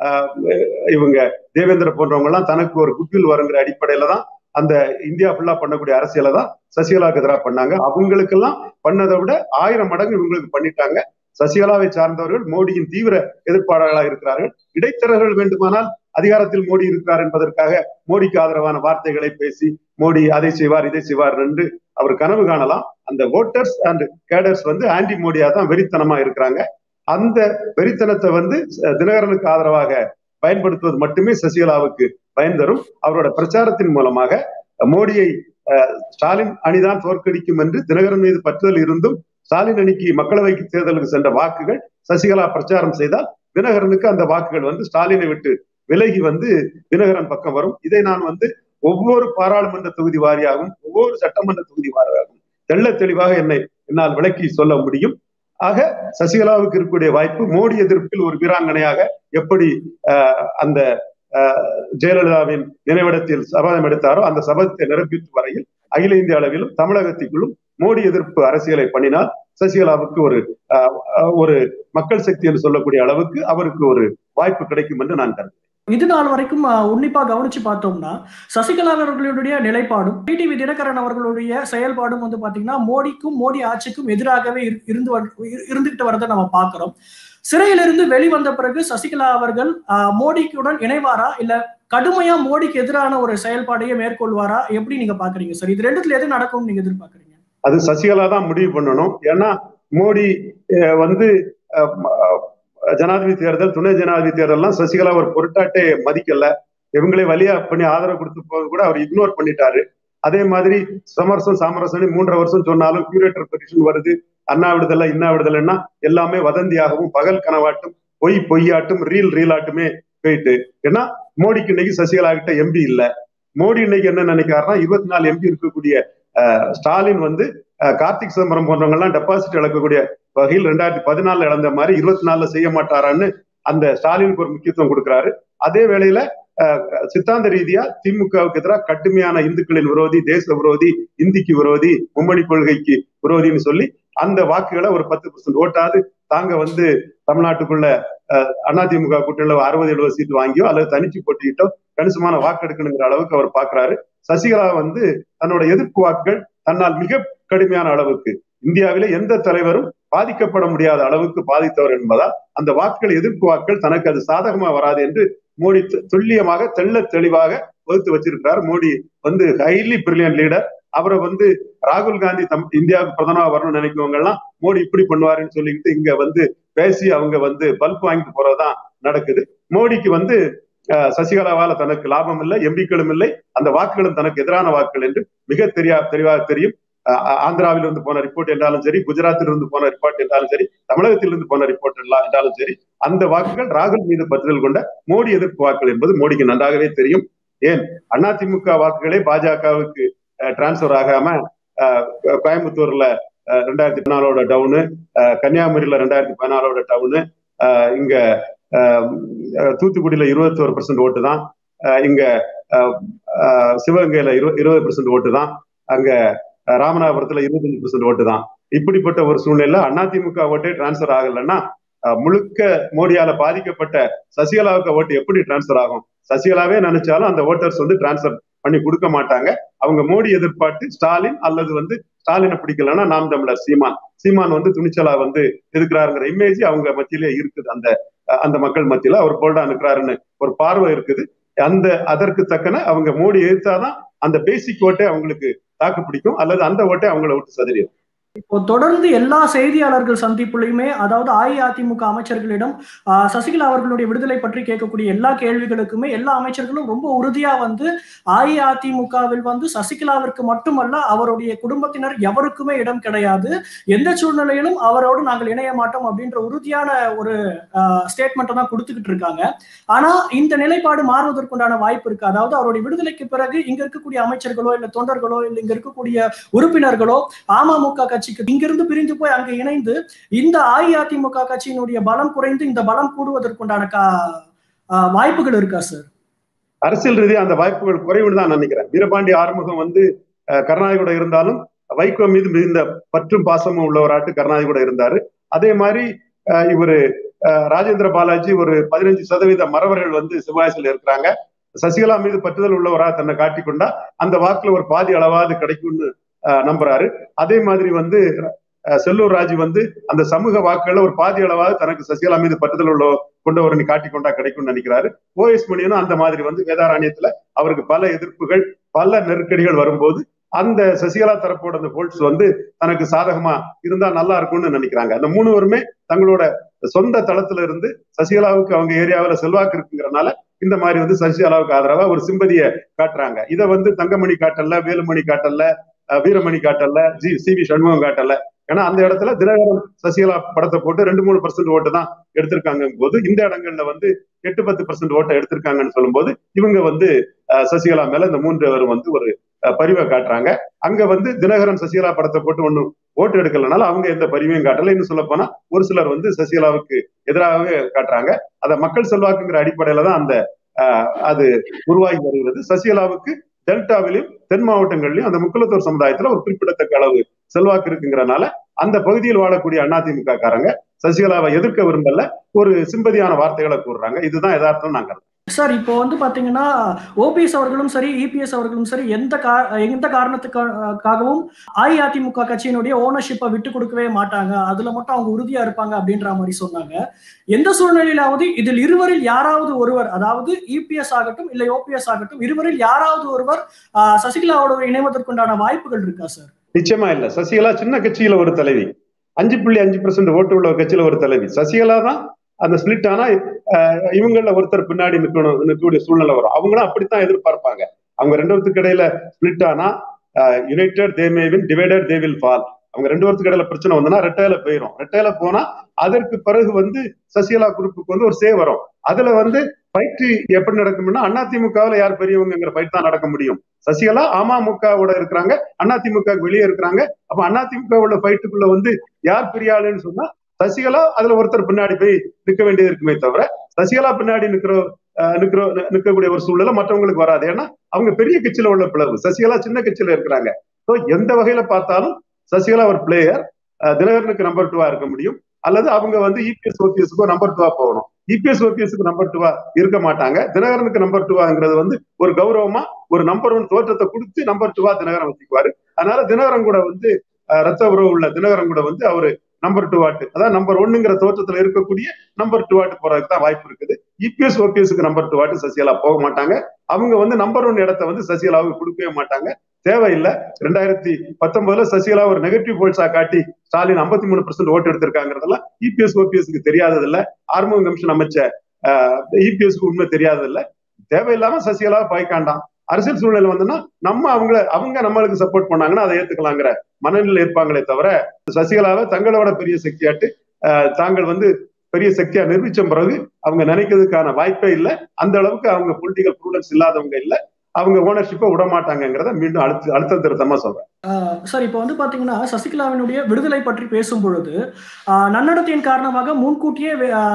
இவங்க தேவேந்திர போன்றவங்க எல்லாம் தனக்கு ஒரு குட்வில் வருங்கிற அடிப்படையில தான் அந்த இந்தியா ஃபுல்லா பண்ணக்கூடிய அரசியலை தான் சசிகலாவுக்கு எதிராக பண்ணாங்க. அவங்களுக்கெல்லாம் பண்ணதை விட 1000 மடங்கு இவங்களுக்கு பண்ணிட்டாங்க. சசிகலாவை சார்ந்தவர்கள் மோடியின் தீவிர எதிர்ப்பாளர்களாக இருக்கிறார்கள். இடைத்தரகர்கள் வேண்டுமானால் அதிகாரத்தில் மோடி இருக்கிறார் என்பதற்காக மோடிக்கு ஆதரவான வார்த்தைகளை பேசி மோடி அதை செய்வார் இதை செய்வார் என்று அவர் கனவு காணலாம். அந்த ஓட்டர்ஸ் அண்ட் கேடர்ஸ் ஆன்டி மோடியா தான் வெறித்தனமா இருக்கிறாங்க. அந்த வெறித்தனத்தை தினகரனுக்கு ஆதரவாக பயன்படுத்துவது மட்டுமே சசிகலாவுக்கு பயன் தரும். அவரோட பிரச்சாரத்தின் மூலமாக மோடியை ஸ்டாலின் அணிதான் தோற்கடிக்கும் என்று தினகரன் மீது பற்றுதல் இருந்தும் ஸ்டாலின் அணிக்கு மக்களவைக்கு தேர்தலுக்கு சென்ற வாக்குகள் சசிகலா பிரச்சாரம் செய்தால் தினகரனுக்கு அந்த வாக்குகள் ஸ்டாலினை விட்டு விலகி தினகரன் பக்கம் வரும். இதை நான் ஒவ்வொரு பாராளுமன்ற தொகுதி வாரியாகவும் ஒவ்வொரு சட்டமன்ற தொகுதி வாரியாகவும் தெள்ள தெளிவாக என்னால் விளக்கி சொல்ல முடியும். ஆக சசிகலாவுக்கு இருக்கக்கூடிய வாய்ப்பு மோடி எதிர்ப்பில் ஒரு வீராங்கனையாக எப்படி அந்த ஜெயலலிதாவின் நினைவிடத்தில் சபதம் எடுத்தாரோ அந்த சபதத்தை நிறைவேற்றும் வரையில் அகில இந்திய அளவிலும் தமிழகத்திற்குள்ளும் மோடி எதிர்ப்பு அரசியலை பண்ணினால் சசிகலாவுக்கு ஒரு மக்கள் சக்தி என்று சொல்லக்கூடிய அளவுக்கு அவருக்கு ஒரு வாய்ப்பு கிடைக்கும் என்று நான் கருதுகிறேன். இது நாள் வரைக்கும் உன்னிப்பா கவனிச்சு பார்த்தோம்னா சசிகலா அவர்களுடைய நிலைப்பாடும் டிடிவி தினகரன் அவர்களுடைய செயல்பாடும் வந்து பாத்தீங்கன்னா மோடிக்கும் மோடி ஆட்சிக்கும் எதிராகவே இருந்துகிட்டு வரதை நம்ம பார்க்கிறோம். சிறையிலிருந்து வெளிவந்த பிறகு சசிகலா அவர்கள் மோடிக்குடன் இணைவாரா இல்ல கடுமையா மோடிக்கு எதிரான ஒரு செயல்பாடையே மேற்கொள்வாரா? எப்படி நீங்க பாக்குறீங்க சார்? இது ரெண்டுத்துல எது நடக்கும்னு நீங்க எதிர்பார்க்கறீங்க? அது சசிகலா தான் முடிவு பண்ணணும். ஏன்னா மோடி வந்து ஜனாதிபதி தேர்தல், துணை ஜனாதிபதி தேர்தல்லாம் சசிகலா ஒரு பொருட்டாட்டே மதிக்கல. இவங்களே வழியா பண்ணி ஆதரவு கொடுத்து போது கூட அவர் இக்னோர் பண்ணிட்டாரு. அதே மாதிரி சமரசம் சாமரசம் 3.5 வருஷம் சொன்னாலும் கியூரேட்டர் பெட்டிஷன் வருது, அண்ணா விடுதலை இன்னா விடுதலைன்னா எல்லாமே வதந்தியாகவும் பகல் கனவாட்டும் பொய்யாட்டும் ரீலாட்டுமே போயிட்டு. ஏன்னா மோடிக்கு இன்னைக்கு சசிகலா கிட்ட எம்பி இல்ல. மோடி இன்னைக்கு என்ன நினைக்கிறாருன்னா 24 எம்பி இருக்கக்கூடிய ஸ்டாலின் வந்து கார்த்திக் சிதம்பரம் போன்றவங்க எல்லாம் டெபாசிட் இழக்கக்கூடிய வகையில் 2014 இழந்த மாதிரி 24 செய்ய மாட்டாரான்னு அந்த ஸ்டாலினுக்கு ஒரு முக்கியத்துவம் கொடுக்கிறாரு. அதே வேளையில சித்தாந்த ரீதியா திமுகவுக்கு எதிராக கடுமையான இந்துக்களின் விரோதி, தேச விரோதி, இந்திக்கு விரோதி, மும்மொழி கொள்கைக்கு விரோதின்னு சொல்லி அந்த வாக்குகளை ஒரு 10% ஓட்டாது தாங்க வந்து தமிழ்நாட்டுக்குள்ள அதிமுக கூட்டணியில 60-70 சீட் வாங்கியோ அல்லது தனிச்சு போட்டிக்கிட்டோ கணிசமான வாக்கு எடுக்கணுங்கிற அளவுக்கு அவர் பாக்குறாரு. சசிகலா வந்து தன்னோட எதிர்ப்பு வாக்குகள் தன்னால் மிக கடுமையான அளவுக்கு இந்தியாவிலே எந்த தலைவரும் பாதிக்கப்பட முடியாத அளவுக்கு பாதித்தவர் என்பதால் அந்த வாக்குகள் எதிர்ப்பு வாக்குகள் தனக்கு அது சாதகமா வராது என்று மோடி துல்லியமாக தெள்ள தெளிவாக வகுத்து வச்சிருக்கிறார். மோடி வந்து ஹைலி பிரில்லியன்ட் லீடர். அவரை வந்து ராகுல் காந்தி இந்தியாவுக்கு பிரதமர் வரணும்னு நினைக்கிறவங்க எல்லாம் மோடி இப்படி பண்ணுவாருன்னு சொல்லிக்கிட்டு இங்க வந்து பேசி அவங்க வந்து பல்ப் வாங்கிட்டு போறதுதான் நடக்குது. மோடிக்கு வந்து சசிகலாவால தனக்கு லாபம் இல்லை, எம்பிக்களும் இல்லை, அந்த வாக்குகளும் தனக்கு எதிரான வாக்குகள் என்று மிக தெளிவாக தெரியும். ஆந்திராவிலிருந்து போன ரிப்போர்ட் என்றாலும் சரி, குஜராத்திலிருந்து போன ரிப்போர்ட் என்றாலும் சரி, தமிழகத்திலிருந்து போன ரிப்போர்ட் என்றாலும் சரி, அந்த வாக்குகள் ராகுல் மீது பற்றுதல் கொண்ட மோடி எதிர்ப்பு வாக்குகள் என்பது மோடிக்கு நன்றாகவே தெரியும். ஏன் அதிமுக வாக்குகளே பாஜகவுக்கு டிரான்ஸ்பர் ஆகாம கோயம்புத்தூர்ல 2014 டவுனு, கன்னியாகுமரியில 2014 டவுனு, இங்க தூத்துக்குடியில 21% ஓட்டு தான், இங்க சிவகங்கையில 20% ஓட்டு தான், அங்க ராமநாதபுரத்துல 25% ஓட்டு தான். இப்படிப்பட்ட ஒரு சூழ்நிலை அதிமுக ஓட்டே டிரான்ஸ்பர் ஆகலைன்னா முழுக்க மோடியால பாதிக்கப்பட்ட சசிகலாவுக்கு ஓட்டு எப்படி டிரான்ஸ்பர் ஆகும்? சசிகலாவே நினைச்சாலும் அந்த ஓட்டர்ஸ் வந்து டிரான்ஸ்பர் பண்ணி கொடுக்க மாட்டாங்க. அவங்க மோடி எதிர்பார்த்து ஸ்டாலின் அல்லது வந்து ஸ்டாலினை பிடிக்கலன்னா நாம் தமிழர் சீமான் வந்து துணிச்சலா வந்து எதிர்க்கிறாருங்கிற இமேஜ் அவங்க மத்தியிலே இருக்குது. அந்த மக்கள் மத்தியில அவர் போல்டா இருக்கிறாருன்னு ஒரு பார்வை இருக்குது. அதற்கு தக்கன அவங்க மோடி எதிர்த்தாதான் அந்த பேசிக் ஓட்டை அவங்களுக்கு தாக்கு பிடிக்கும், அல்லது அந்த ஓட்டை அவங்கள விட்டு சதறியும். இப்போ தொடர்ந்து எல்லா செய்தியாளர்கள் சந்திப்புலையுமே, அதாவது அஇஅதிமுக அமைச்சர்களிடம் சசிகலா அவர்களுடைய விடுதலை பற்றி கேட்கக்கூடிய எல்லா கேள்விகளுக்குமே எல்லா அமைச்சர்களும் ரொம்ப உறுதியா வந்து அஇஅதிமுகவில் வந்து சசிகலாவிற்கு மட்டுமல்ல அவருடைய குடும்பத்தினர் எவருக்குமே இடம் கிடையாது, எந்த சூழ்நிலையிலும் அவரோடு நாங்கள் இணைய மாட்டோம் அப்படின்ற உறுதியான ஒரு ஸ்டேட்மெண்ட்டை தான் கொடுத்துக்கிட்டு இருக்காங்க. ஆனா இந்த நிலைப்பாடு மாறுவதற்குண்டான வாய்ப்பு இருக்கு. அதாவது அவருடைய விடுதலைக்கு பிறகு இங்க இருக்கக்கூடிய அமைச்சர்களோ இல்ல தொண்டர்களோ இல்ல இங்க இருக்கக்கூடிய உறுப்பினர்களோ அமமுக இங்கிருந்து பிரிந்து போய் அங்க இணைந்து இந்த அஇஅதிமுக கட்சியினுடைய பலம் குறைந்து இந்த பலம் கூடுவதற்குண்டான வாய்ப்புகள் இருக்கா சார்? அரசியல் ரீதியா அந்த வாய்ப்புகள் குறைவுன்னு தான் நினைக்கிறேன். வீரபாண்டி ஆறுமுகம் வந்து கருணாநிதியோட இருந்தாலும் வைகோ மீது மிகுந்த பற்றும் பாசமும் உள்ளவராட்டு கருணாநிதியோட இருந்தாரு. அதே மாதிரி இவரு ராஜேந்திர பாலாஜி ஒரு 15% மறவர்கள் வந்து சிவாயசில் இருக்கிறாங்க. சசிகலா மீது பற்றுதல் உள்ளவரா தன்னை காட்டிக்கொண்டா அந்த வாக்குல ஒரு பாதி அளவாவது கிடைக்கும்னு நம்புறாரு. அதே மாதிரி வந்து செல்லூர் ராஜு வந்து அந்த சமூக வாக்குகளை ஒரு பாதி அளவாவது தனக்கு சசிகலா மீது பற்றுதல் உள்ள கொண்டவரை காட்டிக்கொண்டா கிடைக்கும்னு நினைக்கிறாரு. ஓஎஸ் மணியனும் அந்த மாதிரி வந்து வேதாரண்யத்துல அவருக்கு பல எதிர்ப்புகள் பல நெருக்கடிகள் வரும்போது அந்த சசிகலா தரப்போட அந்த போல்ட்ஸ் வந்து தனக்கு சாதகமா இருந்தா நல்லா இருக்கும்னு நினைக்கிறாங்க. அந்த 3 பேருமே தங்களோட சொந்த தளத்துல இருந்து சசிகலாவுக்கு அவங்க ஏரியாவில செல்வாக்கு இருக்குங்கிறனால இந்த மாதிரி வந்து சசிகலாவுக்கு ஆதரவா ஒரு சிம்பதியை காட்டுறாங்க. இதை வந்து தங்கமணி காட்டல்ல, வேலுமணி காட்டல்ல, வீரமணி காட்டல்ல, சி.வி. சண்முகம் காட்டல்ல. ஏன்னா அந்த இடத்துல தினகரன் சசிகலா படத்தை போட்டு 2-3% ஓட்டு தான் எடுத்திருக்காங்க போது இந்த இடங்கள்ல வந்து 8-10% ஓட்டை எடுத்திருக்காங்கன்னு சொல்லும் போது இவங்க வந்து சசிகலா மேல இந்த 3 பேரும் வந்து ஒரு பரிவை காட்டுறாங்க. அங்க வந்து தினகரன் சசிகலா படத்தை போட்டு ஒன்னும் ஓட்டு எடுக்கலனால அவங்க எந்த பரிவையும் காட்டல. இன்னும் சொல்ல போனா ஒரு சிலர் வந்து சசிகலாவுக்கு எதிராகவே காட்டுறாங்க. அத மக்கள் செல்வாக்குங்கிற அடிப்படையில தான் அந்த அது உருவாகி வருகிறது. சசிகலாவுக்கு டெல்டாவிலும் தென் மாவட்டங்களிலும் அந்த முக்குலத்தோர் சமுதாயத்துல ஒரு குறிப்பிடத்தக்க அளவு செல்வாக்கு இருக்குங்கிறனால அந்த பகுதியில் வாழக்கூடிய அதிமுக காரங்க சசிகலாவை எதிர்க்க விரும்பல, ஒரு சிம்பதியான வார்த்தைகளை கூறுறாங்க. இதுதான் யதார்த்தம் நாங்க சார் இப்போ வந்து பாத்தீங்கன்னா ஓபிஎஸ் அவர்களும் சரி இபிஎஸ் அவர்களும் சரி எந்த காரணத்துக்காகவும் அஇஅதிமுக கட்சியினுடைய ஓனர்ஷிப்பை விட்டு கொடுக்கவே மாட்டாங்க, அதுல மட்டும் அவங்க உறுதியா இருப்பாங்க அப்படின்ற மாதிரி சொன்னாங்க. எந்த சூழ்நிலையிலாவது இதில் இருவரில் யாராவது ஒருவர், அதாவது இபிஎஸ் ஆகட்டும் இல்லை ஓபிஎஸ் ஆகட்டும், இருவரில் யாராவது ஒருவர் சசிகலாவோட இணைவதற்குண்டான வாய்ப்புகள் இருக்கா சார்? நிச்சயமா இல்ல. சசிகலா சின்ன கட்சியில ஒரு தலைவி, 5.5% ஓட்டு உள்ள கட்சியில ஒரு தலைவி. சசிகலா தான் அந்த ஸ்பிளிட் ஆனா இவங்கள ஒருத்தர் பின்னாடி நிற்கக்கூடிய சூழ்நிலை வரும். அவங்களும் அப்படித்தான் எதிர்பார்ப்பாங்க. அவங்க ரெண்டு பேருக்கு இடையில ஸ்பிளிட் ஆனா united they may win, divided they will fall. அவங்க ரெண்டு பேருக்கு இடையில பிரச்சனை வந்தனா ரெட்டையில போயிடும். ரெட்டையில போனா அதற்கு பிறகு வந்து சசிகலா குரூப்புக்கு வந்து ஒரு சே வரும். அதுல வந்து ஃபைட்டு எப்படி நடக்கும்னா அதிமுகவில் யார் பெரியவங்கிற ஃபைட் தான் நடக்க முடியும். சசிகலா அமமுகவோட இருக்கிறாங்க, அதிமுக வெளியே இருக்கிறாங்க. அப்ப அதிமுக உள்ள ஃபைட்டுக்குள்ள வந்து யார் பெரிய ஆளுன்னு சொன்னா சசிகலா அதுல ஒருத்தர் பின்னாடி போய் நிற்க வேண்டியது இருக்குமே தவிர சசிகலா பின்னாடி நிற்கக்கூடிய ஒரு சூழ்நிலை மற்றவங்களுக்கு வராது. ஏன்னா அவங்க பெரிய கட்சியில உள்ள பிளவு, சசிகலா சின்ன கட்சியில இருக்கிறாங்க. எந்த வகையில பார்த்தாலும் சசிகலா ஒரு பிளேயர், தினகரனுக்கு நம்பர் 2 இருக்க முடியும், அல்லது அவங்க வந்து இபிஎஸ் ஓபிஎஸ்க்கு நம்பர் 2 போகணும். இபிஎஸ் ஓபிஎஸ்க்கு நம்பர் 2 இருக்க மாட்டாங்க. தினகரனுக்கு நம்பர் 2 வந்து ஒரு கௌரவமா ஒரு நம்பர் 1 தோற்றத்தை கொடுத்து நம்பர் 2 தினகரன் வச்சுக்குவாரு. அதனால தினகரன் கூட வந்து ரத்த உறவு உள்ள தினகரன் கூட வந்து அவரு நம்பர் 2 அதாவது நம்பர் 1ங்கிற தோற்றத்துல இருக்கக்கூடிய நம்பர் 2 போறதுக்கு தான் வாய்ப்பு இருக்குது. இபிஎஸ் ஓபிஎஸ்க்கு நம்பர் 2 சசிகலா போக மாட்டாங்க. அவங்க வந்து நம்பர் 1 இடத்தை வந்து சசிகலாவுக்கு கொடுக்கவே மாட்டாங்க, தேவையில்லை. 2019 சசிகலா ஒரு நெகட்டிவ் போல்ஸா காட்டி ஸ்டாலின் 53% ஓட்டு எடுத்திருக்காங்கிறதெல்லாம் இபிஎஸ் ஓபிஎஸ்க்கு தெரியாதது இல்ல, ஆர்மம் கமிஷன் அமைச்ச இபிஎஸ்க்கு உண்மை தெரியாதது இல்ல. தேவையில்லாம சசிகலாவை பாய்க்காண்டாம். அரசியல் சூழ்நிலை வந்துன்னா அவங்க நம்மளுக்கு சப்போர்ட் பண்ணாங்கன்னா அதை ஏத்துக்கலாங்கிற மனநிலை இருப்பாங்களே தவிர சசிகலாவை தங்களோட பெரிய சக்தியாட்டு தாங்கள் வந்து பெரிய சக்தியா நிரூபிச்ச பிறகு அவங்க நினைக்கிறதுக்கான வாய்ப்பே இல்லை. அந்த அளவுக்கு அவங்க பொலிட்டிக்கல் ப்ரூடன்ஸ் இல்லாதவங்க இல்லை, அவங்க ஓனர்ஷிப்பை விட மாட்டாங்கிறத மீண்டும் அழுத்த திருத்தமா சொல்றேன். சார் இப்போ வந்து பாத்தீங்கன்னா சசிகலாவினுடைய விடுதலை பற்றி பேசும் பொழுது நன்னடத்தையின் காரணமாக முன்கூட்டியே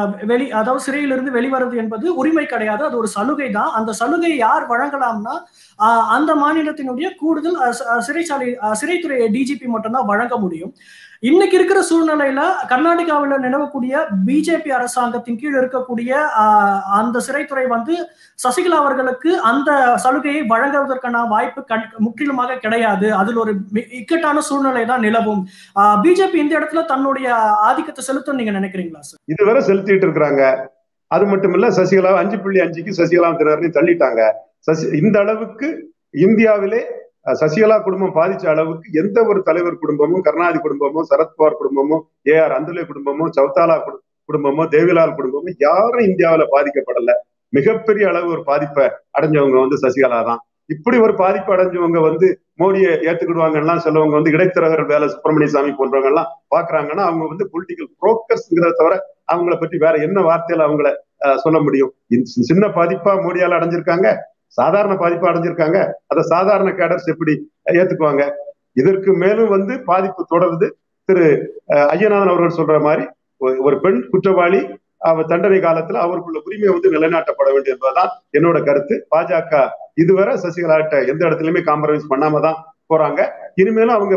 அதாவது சிறையிலிருந்து வெளிவரது என்பது உரிமை கிடையாது, அது ஒரு சலுகை தான். அந்த சலுகை யார் வழங்கலாம்னா அந்த மாநிலத்தினுடைய கூடுதல் சிறைத்துறை டிஜிபி மட்டும்தான் வழங்க முடியும். இன்னைக்கு இருக்கிற சூழ்நிலையில கர்நாடகாவில் நிலவக்கூடிய பிஜேபி அரசாங்கத்தின் கீழ் இருக்கக்கூடிய அந்த சிறைத்துறை வந்து சசிகலா அவர்களுக்கு அந்த சலுகையை வழங்குவதற்கான வாய்ப்பு முற்றிலுமாக கிடையாது. அதில் ஒரு இக்கட்டான சூழ்நிலை தான் நிலவும். பிஜேபி இந்த இடத்துல தன்னுடைய ஆதிக்கத்தை செலுத்தும் நீங்க நினைக்கிறீங்களா சார்? இதுவரை செலுத்திட்டு இருக்கிறாங்க. அது மட்டும் இல்ல, சசிகலா 5.5க்கு சசிகலா தினகரனையும் தள்ளிட்டாங்க. இந்த அளவுக்கு இந்தியாவிலே சசிகலா குடும்பம் பாதிச்ச அளவுக்கு எந்த ஒரு தலைவர் குடும்பமும், கருணாநிதி குடும்பமோ, சரத்பவார் குடும்பமோ, ஏஆர் அந்துலே குடும்பமோ, சௌதாலா குடும்பமோ, தேவிலால் குடும்பமோ யாரும் இந்தியாவில பாதிக்கப்படல. மிகப்பெரிய அளவு ஒரு பாதிப்பை அடைஞ்சவங்க வந்து சசிகலா தான். இப்படி ஒரு பாதிப்பு அடைஞ்சவங்க வந்து மோடியை ஏத்துக்கிடுவாங்கன்னா சொல்லுவங்க வந்து இடைத்தரகர் வேலை சுப்பிரமணிய சாமி போன்றவங்க எல்லாம் பாக்குறாங்கன்னா அவங்க வந்து பொலிட்டிக்கல் புரோக்கர்ஸ்ங்கிறத தவிர அவங்கள பற்றி வேற என்ன வார்த்தையில அவங்கள சொல்ல முடியும்? சின்ன பாதிப்பா மோடியால அடைஞ்சிருக்காங்க, சாதாரண பாதிப்பு அடைஞ்சிருக்காங்க. அதை சாதாரண கேடர்ஸ் எப்படி ஏத்துக்குவாங்க? இதற்கு மேலும் வந்து பாதிப்பு தொடருது. திரு ஐயநாதன் அவர்கள் சொல்ற மாதிரி ஒரு பெண் குற்றவாளி தண்டனை காலத்துல அவருக்குள்ள உரிமை வந்து நிலைநாட்டப்பட வேண்டும் என்பதுதான் என்னோட கருத்து. பாஜக இதுவரை சசிகலாட்ட எந்த இடத்துலயுமே காம்ப்ரமைஸ் பண்ணாம தான் போறாங்க. இனிமேலும் அவங்க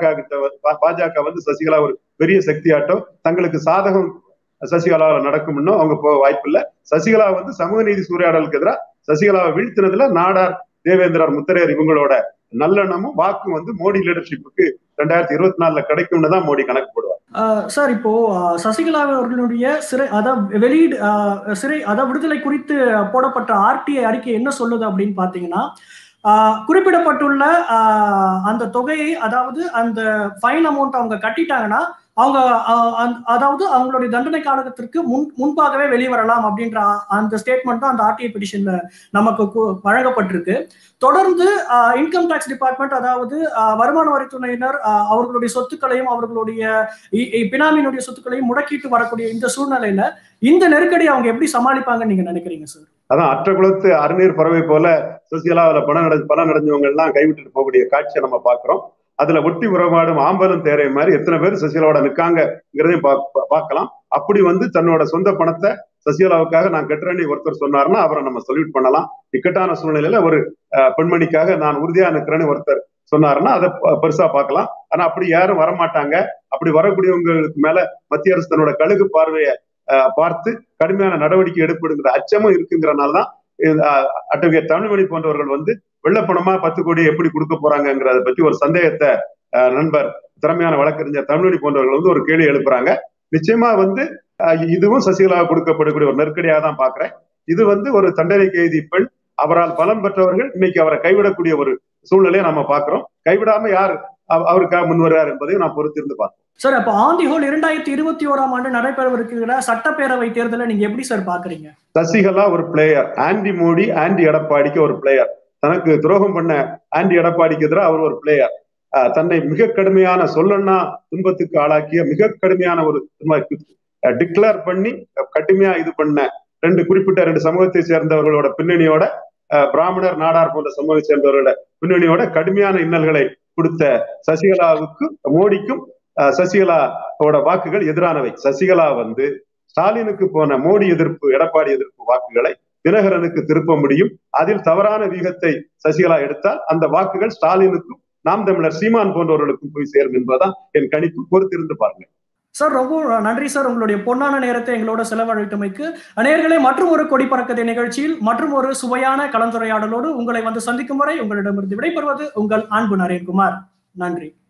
பாஜக வந்து சசிகலா ஒரு பெரிய சக்தியாட்டம் தங்களுக்கு சாதகம் சசிகலாவில் நடக்கும்னு அவங்க போக வாய்ப்பு இல்லை. சசிகலா வந்து சமூக நீதி சூறையாடலுக்கு எதிராக சசிகலாவை வீழ்த்தினதுல நாடார், தேவேந்திரர், முத்தரையர் இவங்களோட நல்லெண்ணமும் வாக்கும் வந்து மோடி லீடர்ஷிப்புக்கு 2024 கிடைக்கும்னு தான் மோடி கணக்கு போடுவார். சார் இப்போ சசிகலா அவர்களுடைய விடுதலை குறித்து போடப்பட்ட ஆர்டிஐ அறிக்கை என்ன சொல்லுது அப்படின்னு பாத்தீங்கன்னா, குறிப்பிடப்பட்டுள்ள அந்த தொகையை, அதாவது அந்த ஃபைன் அமௌண்ட் அவங்க கட்டிட்டாங்கன்னா அவங்க அதாவது அவங்களுடைய தண்டனை காலத்திற்கு முன்பாகவே வெளிவரலாம் அப்படின்ற அந்த ஸ்டேட்மெண்ட் தான் அந்த ஆர்டிஐ பெட்டிஷன்ல நமக்கு வழங்கப்பட்டிருக்கு. தொடர்ந்து இன்கம் டாக்ஸ் டிபார்ட்மெண்ட், அதாவது வருமான வரித்துறையினர் அவர்களுடைய சொத்துக்களையும் அவர்களுடைய பினாமியினுடைய சொத்துக்களையும் முடக்கிட்டு வரக்கூடிய இந்த சூழ்நிலையில இந்த நெருக்கடி அவங்க எப்படி சமாளிப்பாங்கன்னு நீங்க நினைக்கிறீங்க சார்? அதான் அற்ற குலத்து அருநீர் பறவை போல சசிகலாவில் பணம் அடைஞ்சவங்க எல்லாம் கைவிட்டு போகக்கூடிய காட்சியை நம்ம பாக்குறோம். அதுல ஒட்டி உறவாடும் ஆம்பலும் தேரை மாதிரி எத்தனை பேர் சசிகலாவோட நிற்காங்கிறதையும் பார்க்கலாம். அப்படி வந்து தன்னோட சொந்த பணத்தை சசிகலாவுக்காக நான் கட்டுறேன்னு ஒருத்தர் சொன்னாருன்னா அவரை நம்ம சல்யூட் பண்ணலாம். இக்கட்டான சூழ்நிலையில ஒரு பெண்மணிக்காக நான் உறுதியா நிற்கிறேன்னு ஒருத்தர் சொன்னாருன்னா அதை பெருசா பார்க்கலாம். ஆனா அப்படி யாரும் வரமாட்டாங்க. அப்படி வரக்கூடியவங்களுக்கு மேல மத்திய அரசு தன்னோட கழுகு பார்வையை பார்த்து கடுமையான நடவடிக்கை எடுப்படுங்கிற அச்சமும் இருக்குங்கிறனாலதான் அட்வொகேட் தமிழ்மணி போன்றவர்கள் வந்து வெள்ளப்பணமா 10 கோடி எப்படி கொடுக்க போறாங்கிறத பற்றி ஒரு சந்தேகத்தை நண்பர் திறமையான வழக்கறிஞர் தமிழ்மணி போன்றவர்கள் வந்து ஒரு கேள்வி எழுப்புறாங்க. நிச்சயமா வந்து இதுவும் சசிகலா கொடுக்கப்படக்கூடிய ஒரு நெருக்கடியாக தான் பாக்குறேன். இது வந்து ஒரு தண்டனை கைதி பெண், அவரால் பலம் பெற்றவர்கள் இன்னைக்கு அவரை கைவிடக்கூடிய ஒரு சூழ்நிலையை நம்ம பாக்குறோம். கைவிடாம யார் அவருக்காக முன்வருவார் என்பதையும் நான் பொறுத்திருந்து பார்ப்போம். சார், அப்ப ஆன் தி ஹோல் 2021 நடைபெறவிருக்கிற சட்டப்பேரவை தேர்தலை நீங்க எப்படி சார் பாக்குறீங்க? சசிகலா ஒரு பிளேயர், ஆன்டி மோடி ஆன்டி எடப்பாடிக்கு ஒரு பிளேயர், தனக்கு துரோகம் பண்ண ஆன்டி எடப்பாடிக்கு எதிராக அவர் ஒரு பிளேயர், தன்னை மிக கடுமையான சொல்லன்னா துன்பத்துக்கு ஆளாக்கிய மிக கடுமையான ஒரு டிக்ளேர் பண்ணி கடுமையா இது பண்ண குறிப்பிட்ட 2 சமூகத்தை சேர்ந்தவர்களோட பின்னணியோட, பிராமணர் நாடார் போன்ற சமூகத்தை சேர்ந்தவர்களோட பின்னணியோட கடுமையான இன்னல்களை கொடுத்த சசிகலாவுக்கு மோடிக்கும் சசிகலாவோட வாக்குகள் எதிரானவை. சசிகலா வந்து ஸ்டாலினுக்கு போன மோடி எதிர்ப்பு எடப்பாடி எதிர்ப்பு வாக்குகளை தினகரனுக்கு திருப்ப முடியும். அதில் தவறான வியூகத்தை சசிகலா எடுத்தால் அந்த வாக்குகள் ஸ்டாலினுக்கும் நாம் தமிழர் சீமான் போன்றவர்களுக்கும் போய் சேரும் என்பதுதான் என் கணிப்பு. பொறுத்திருந்து பாருங்க சார். ரொம்ப நன்றி சார், உங்களுடைய பொன்னான நேரத்தை எங்களோட செலவழித்தமைக்கு. நேயர்களே, மற்றும் ஒரு கொடி பறக்கதை நிகழ்ச்சியில் மற்றும் ஒரு சுவையான கலந்துரையாடலோடு உங்களை வந்து சந்திக்கும் வரை உங்களிடமிருந்து விடைபெறுவது உங்கள் அன்பு நரேன்குமார். நன்றி.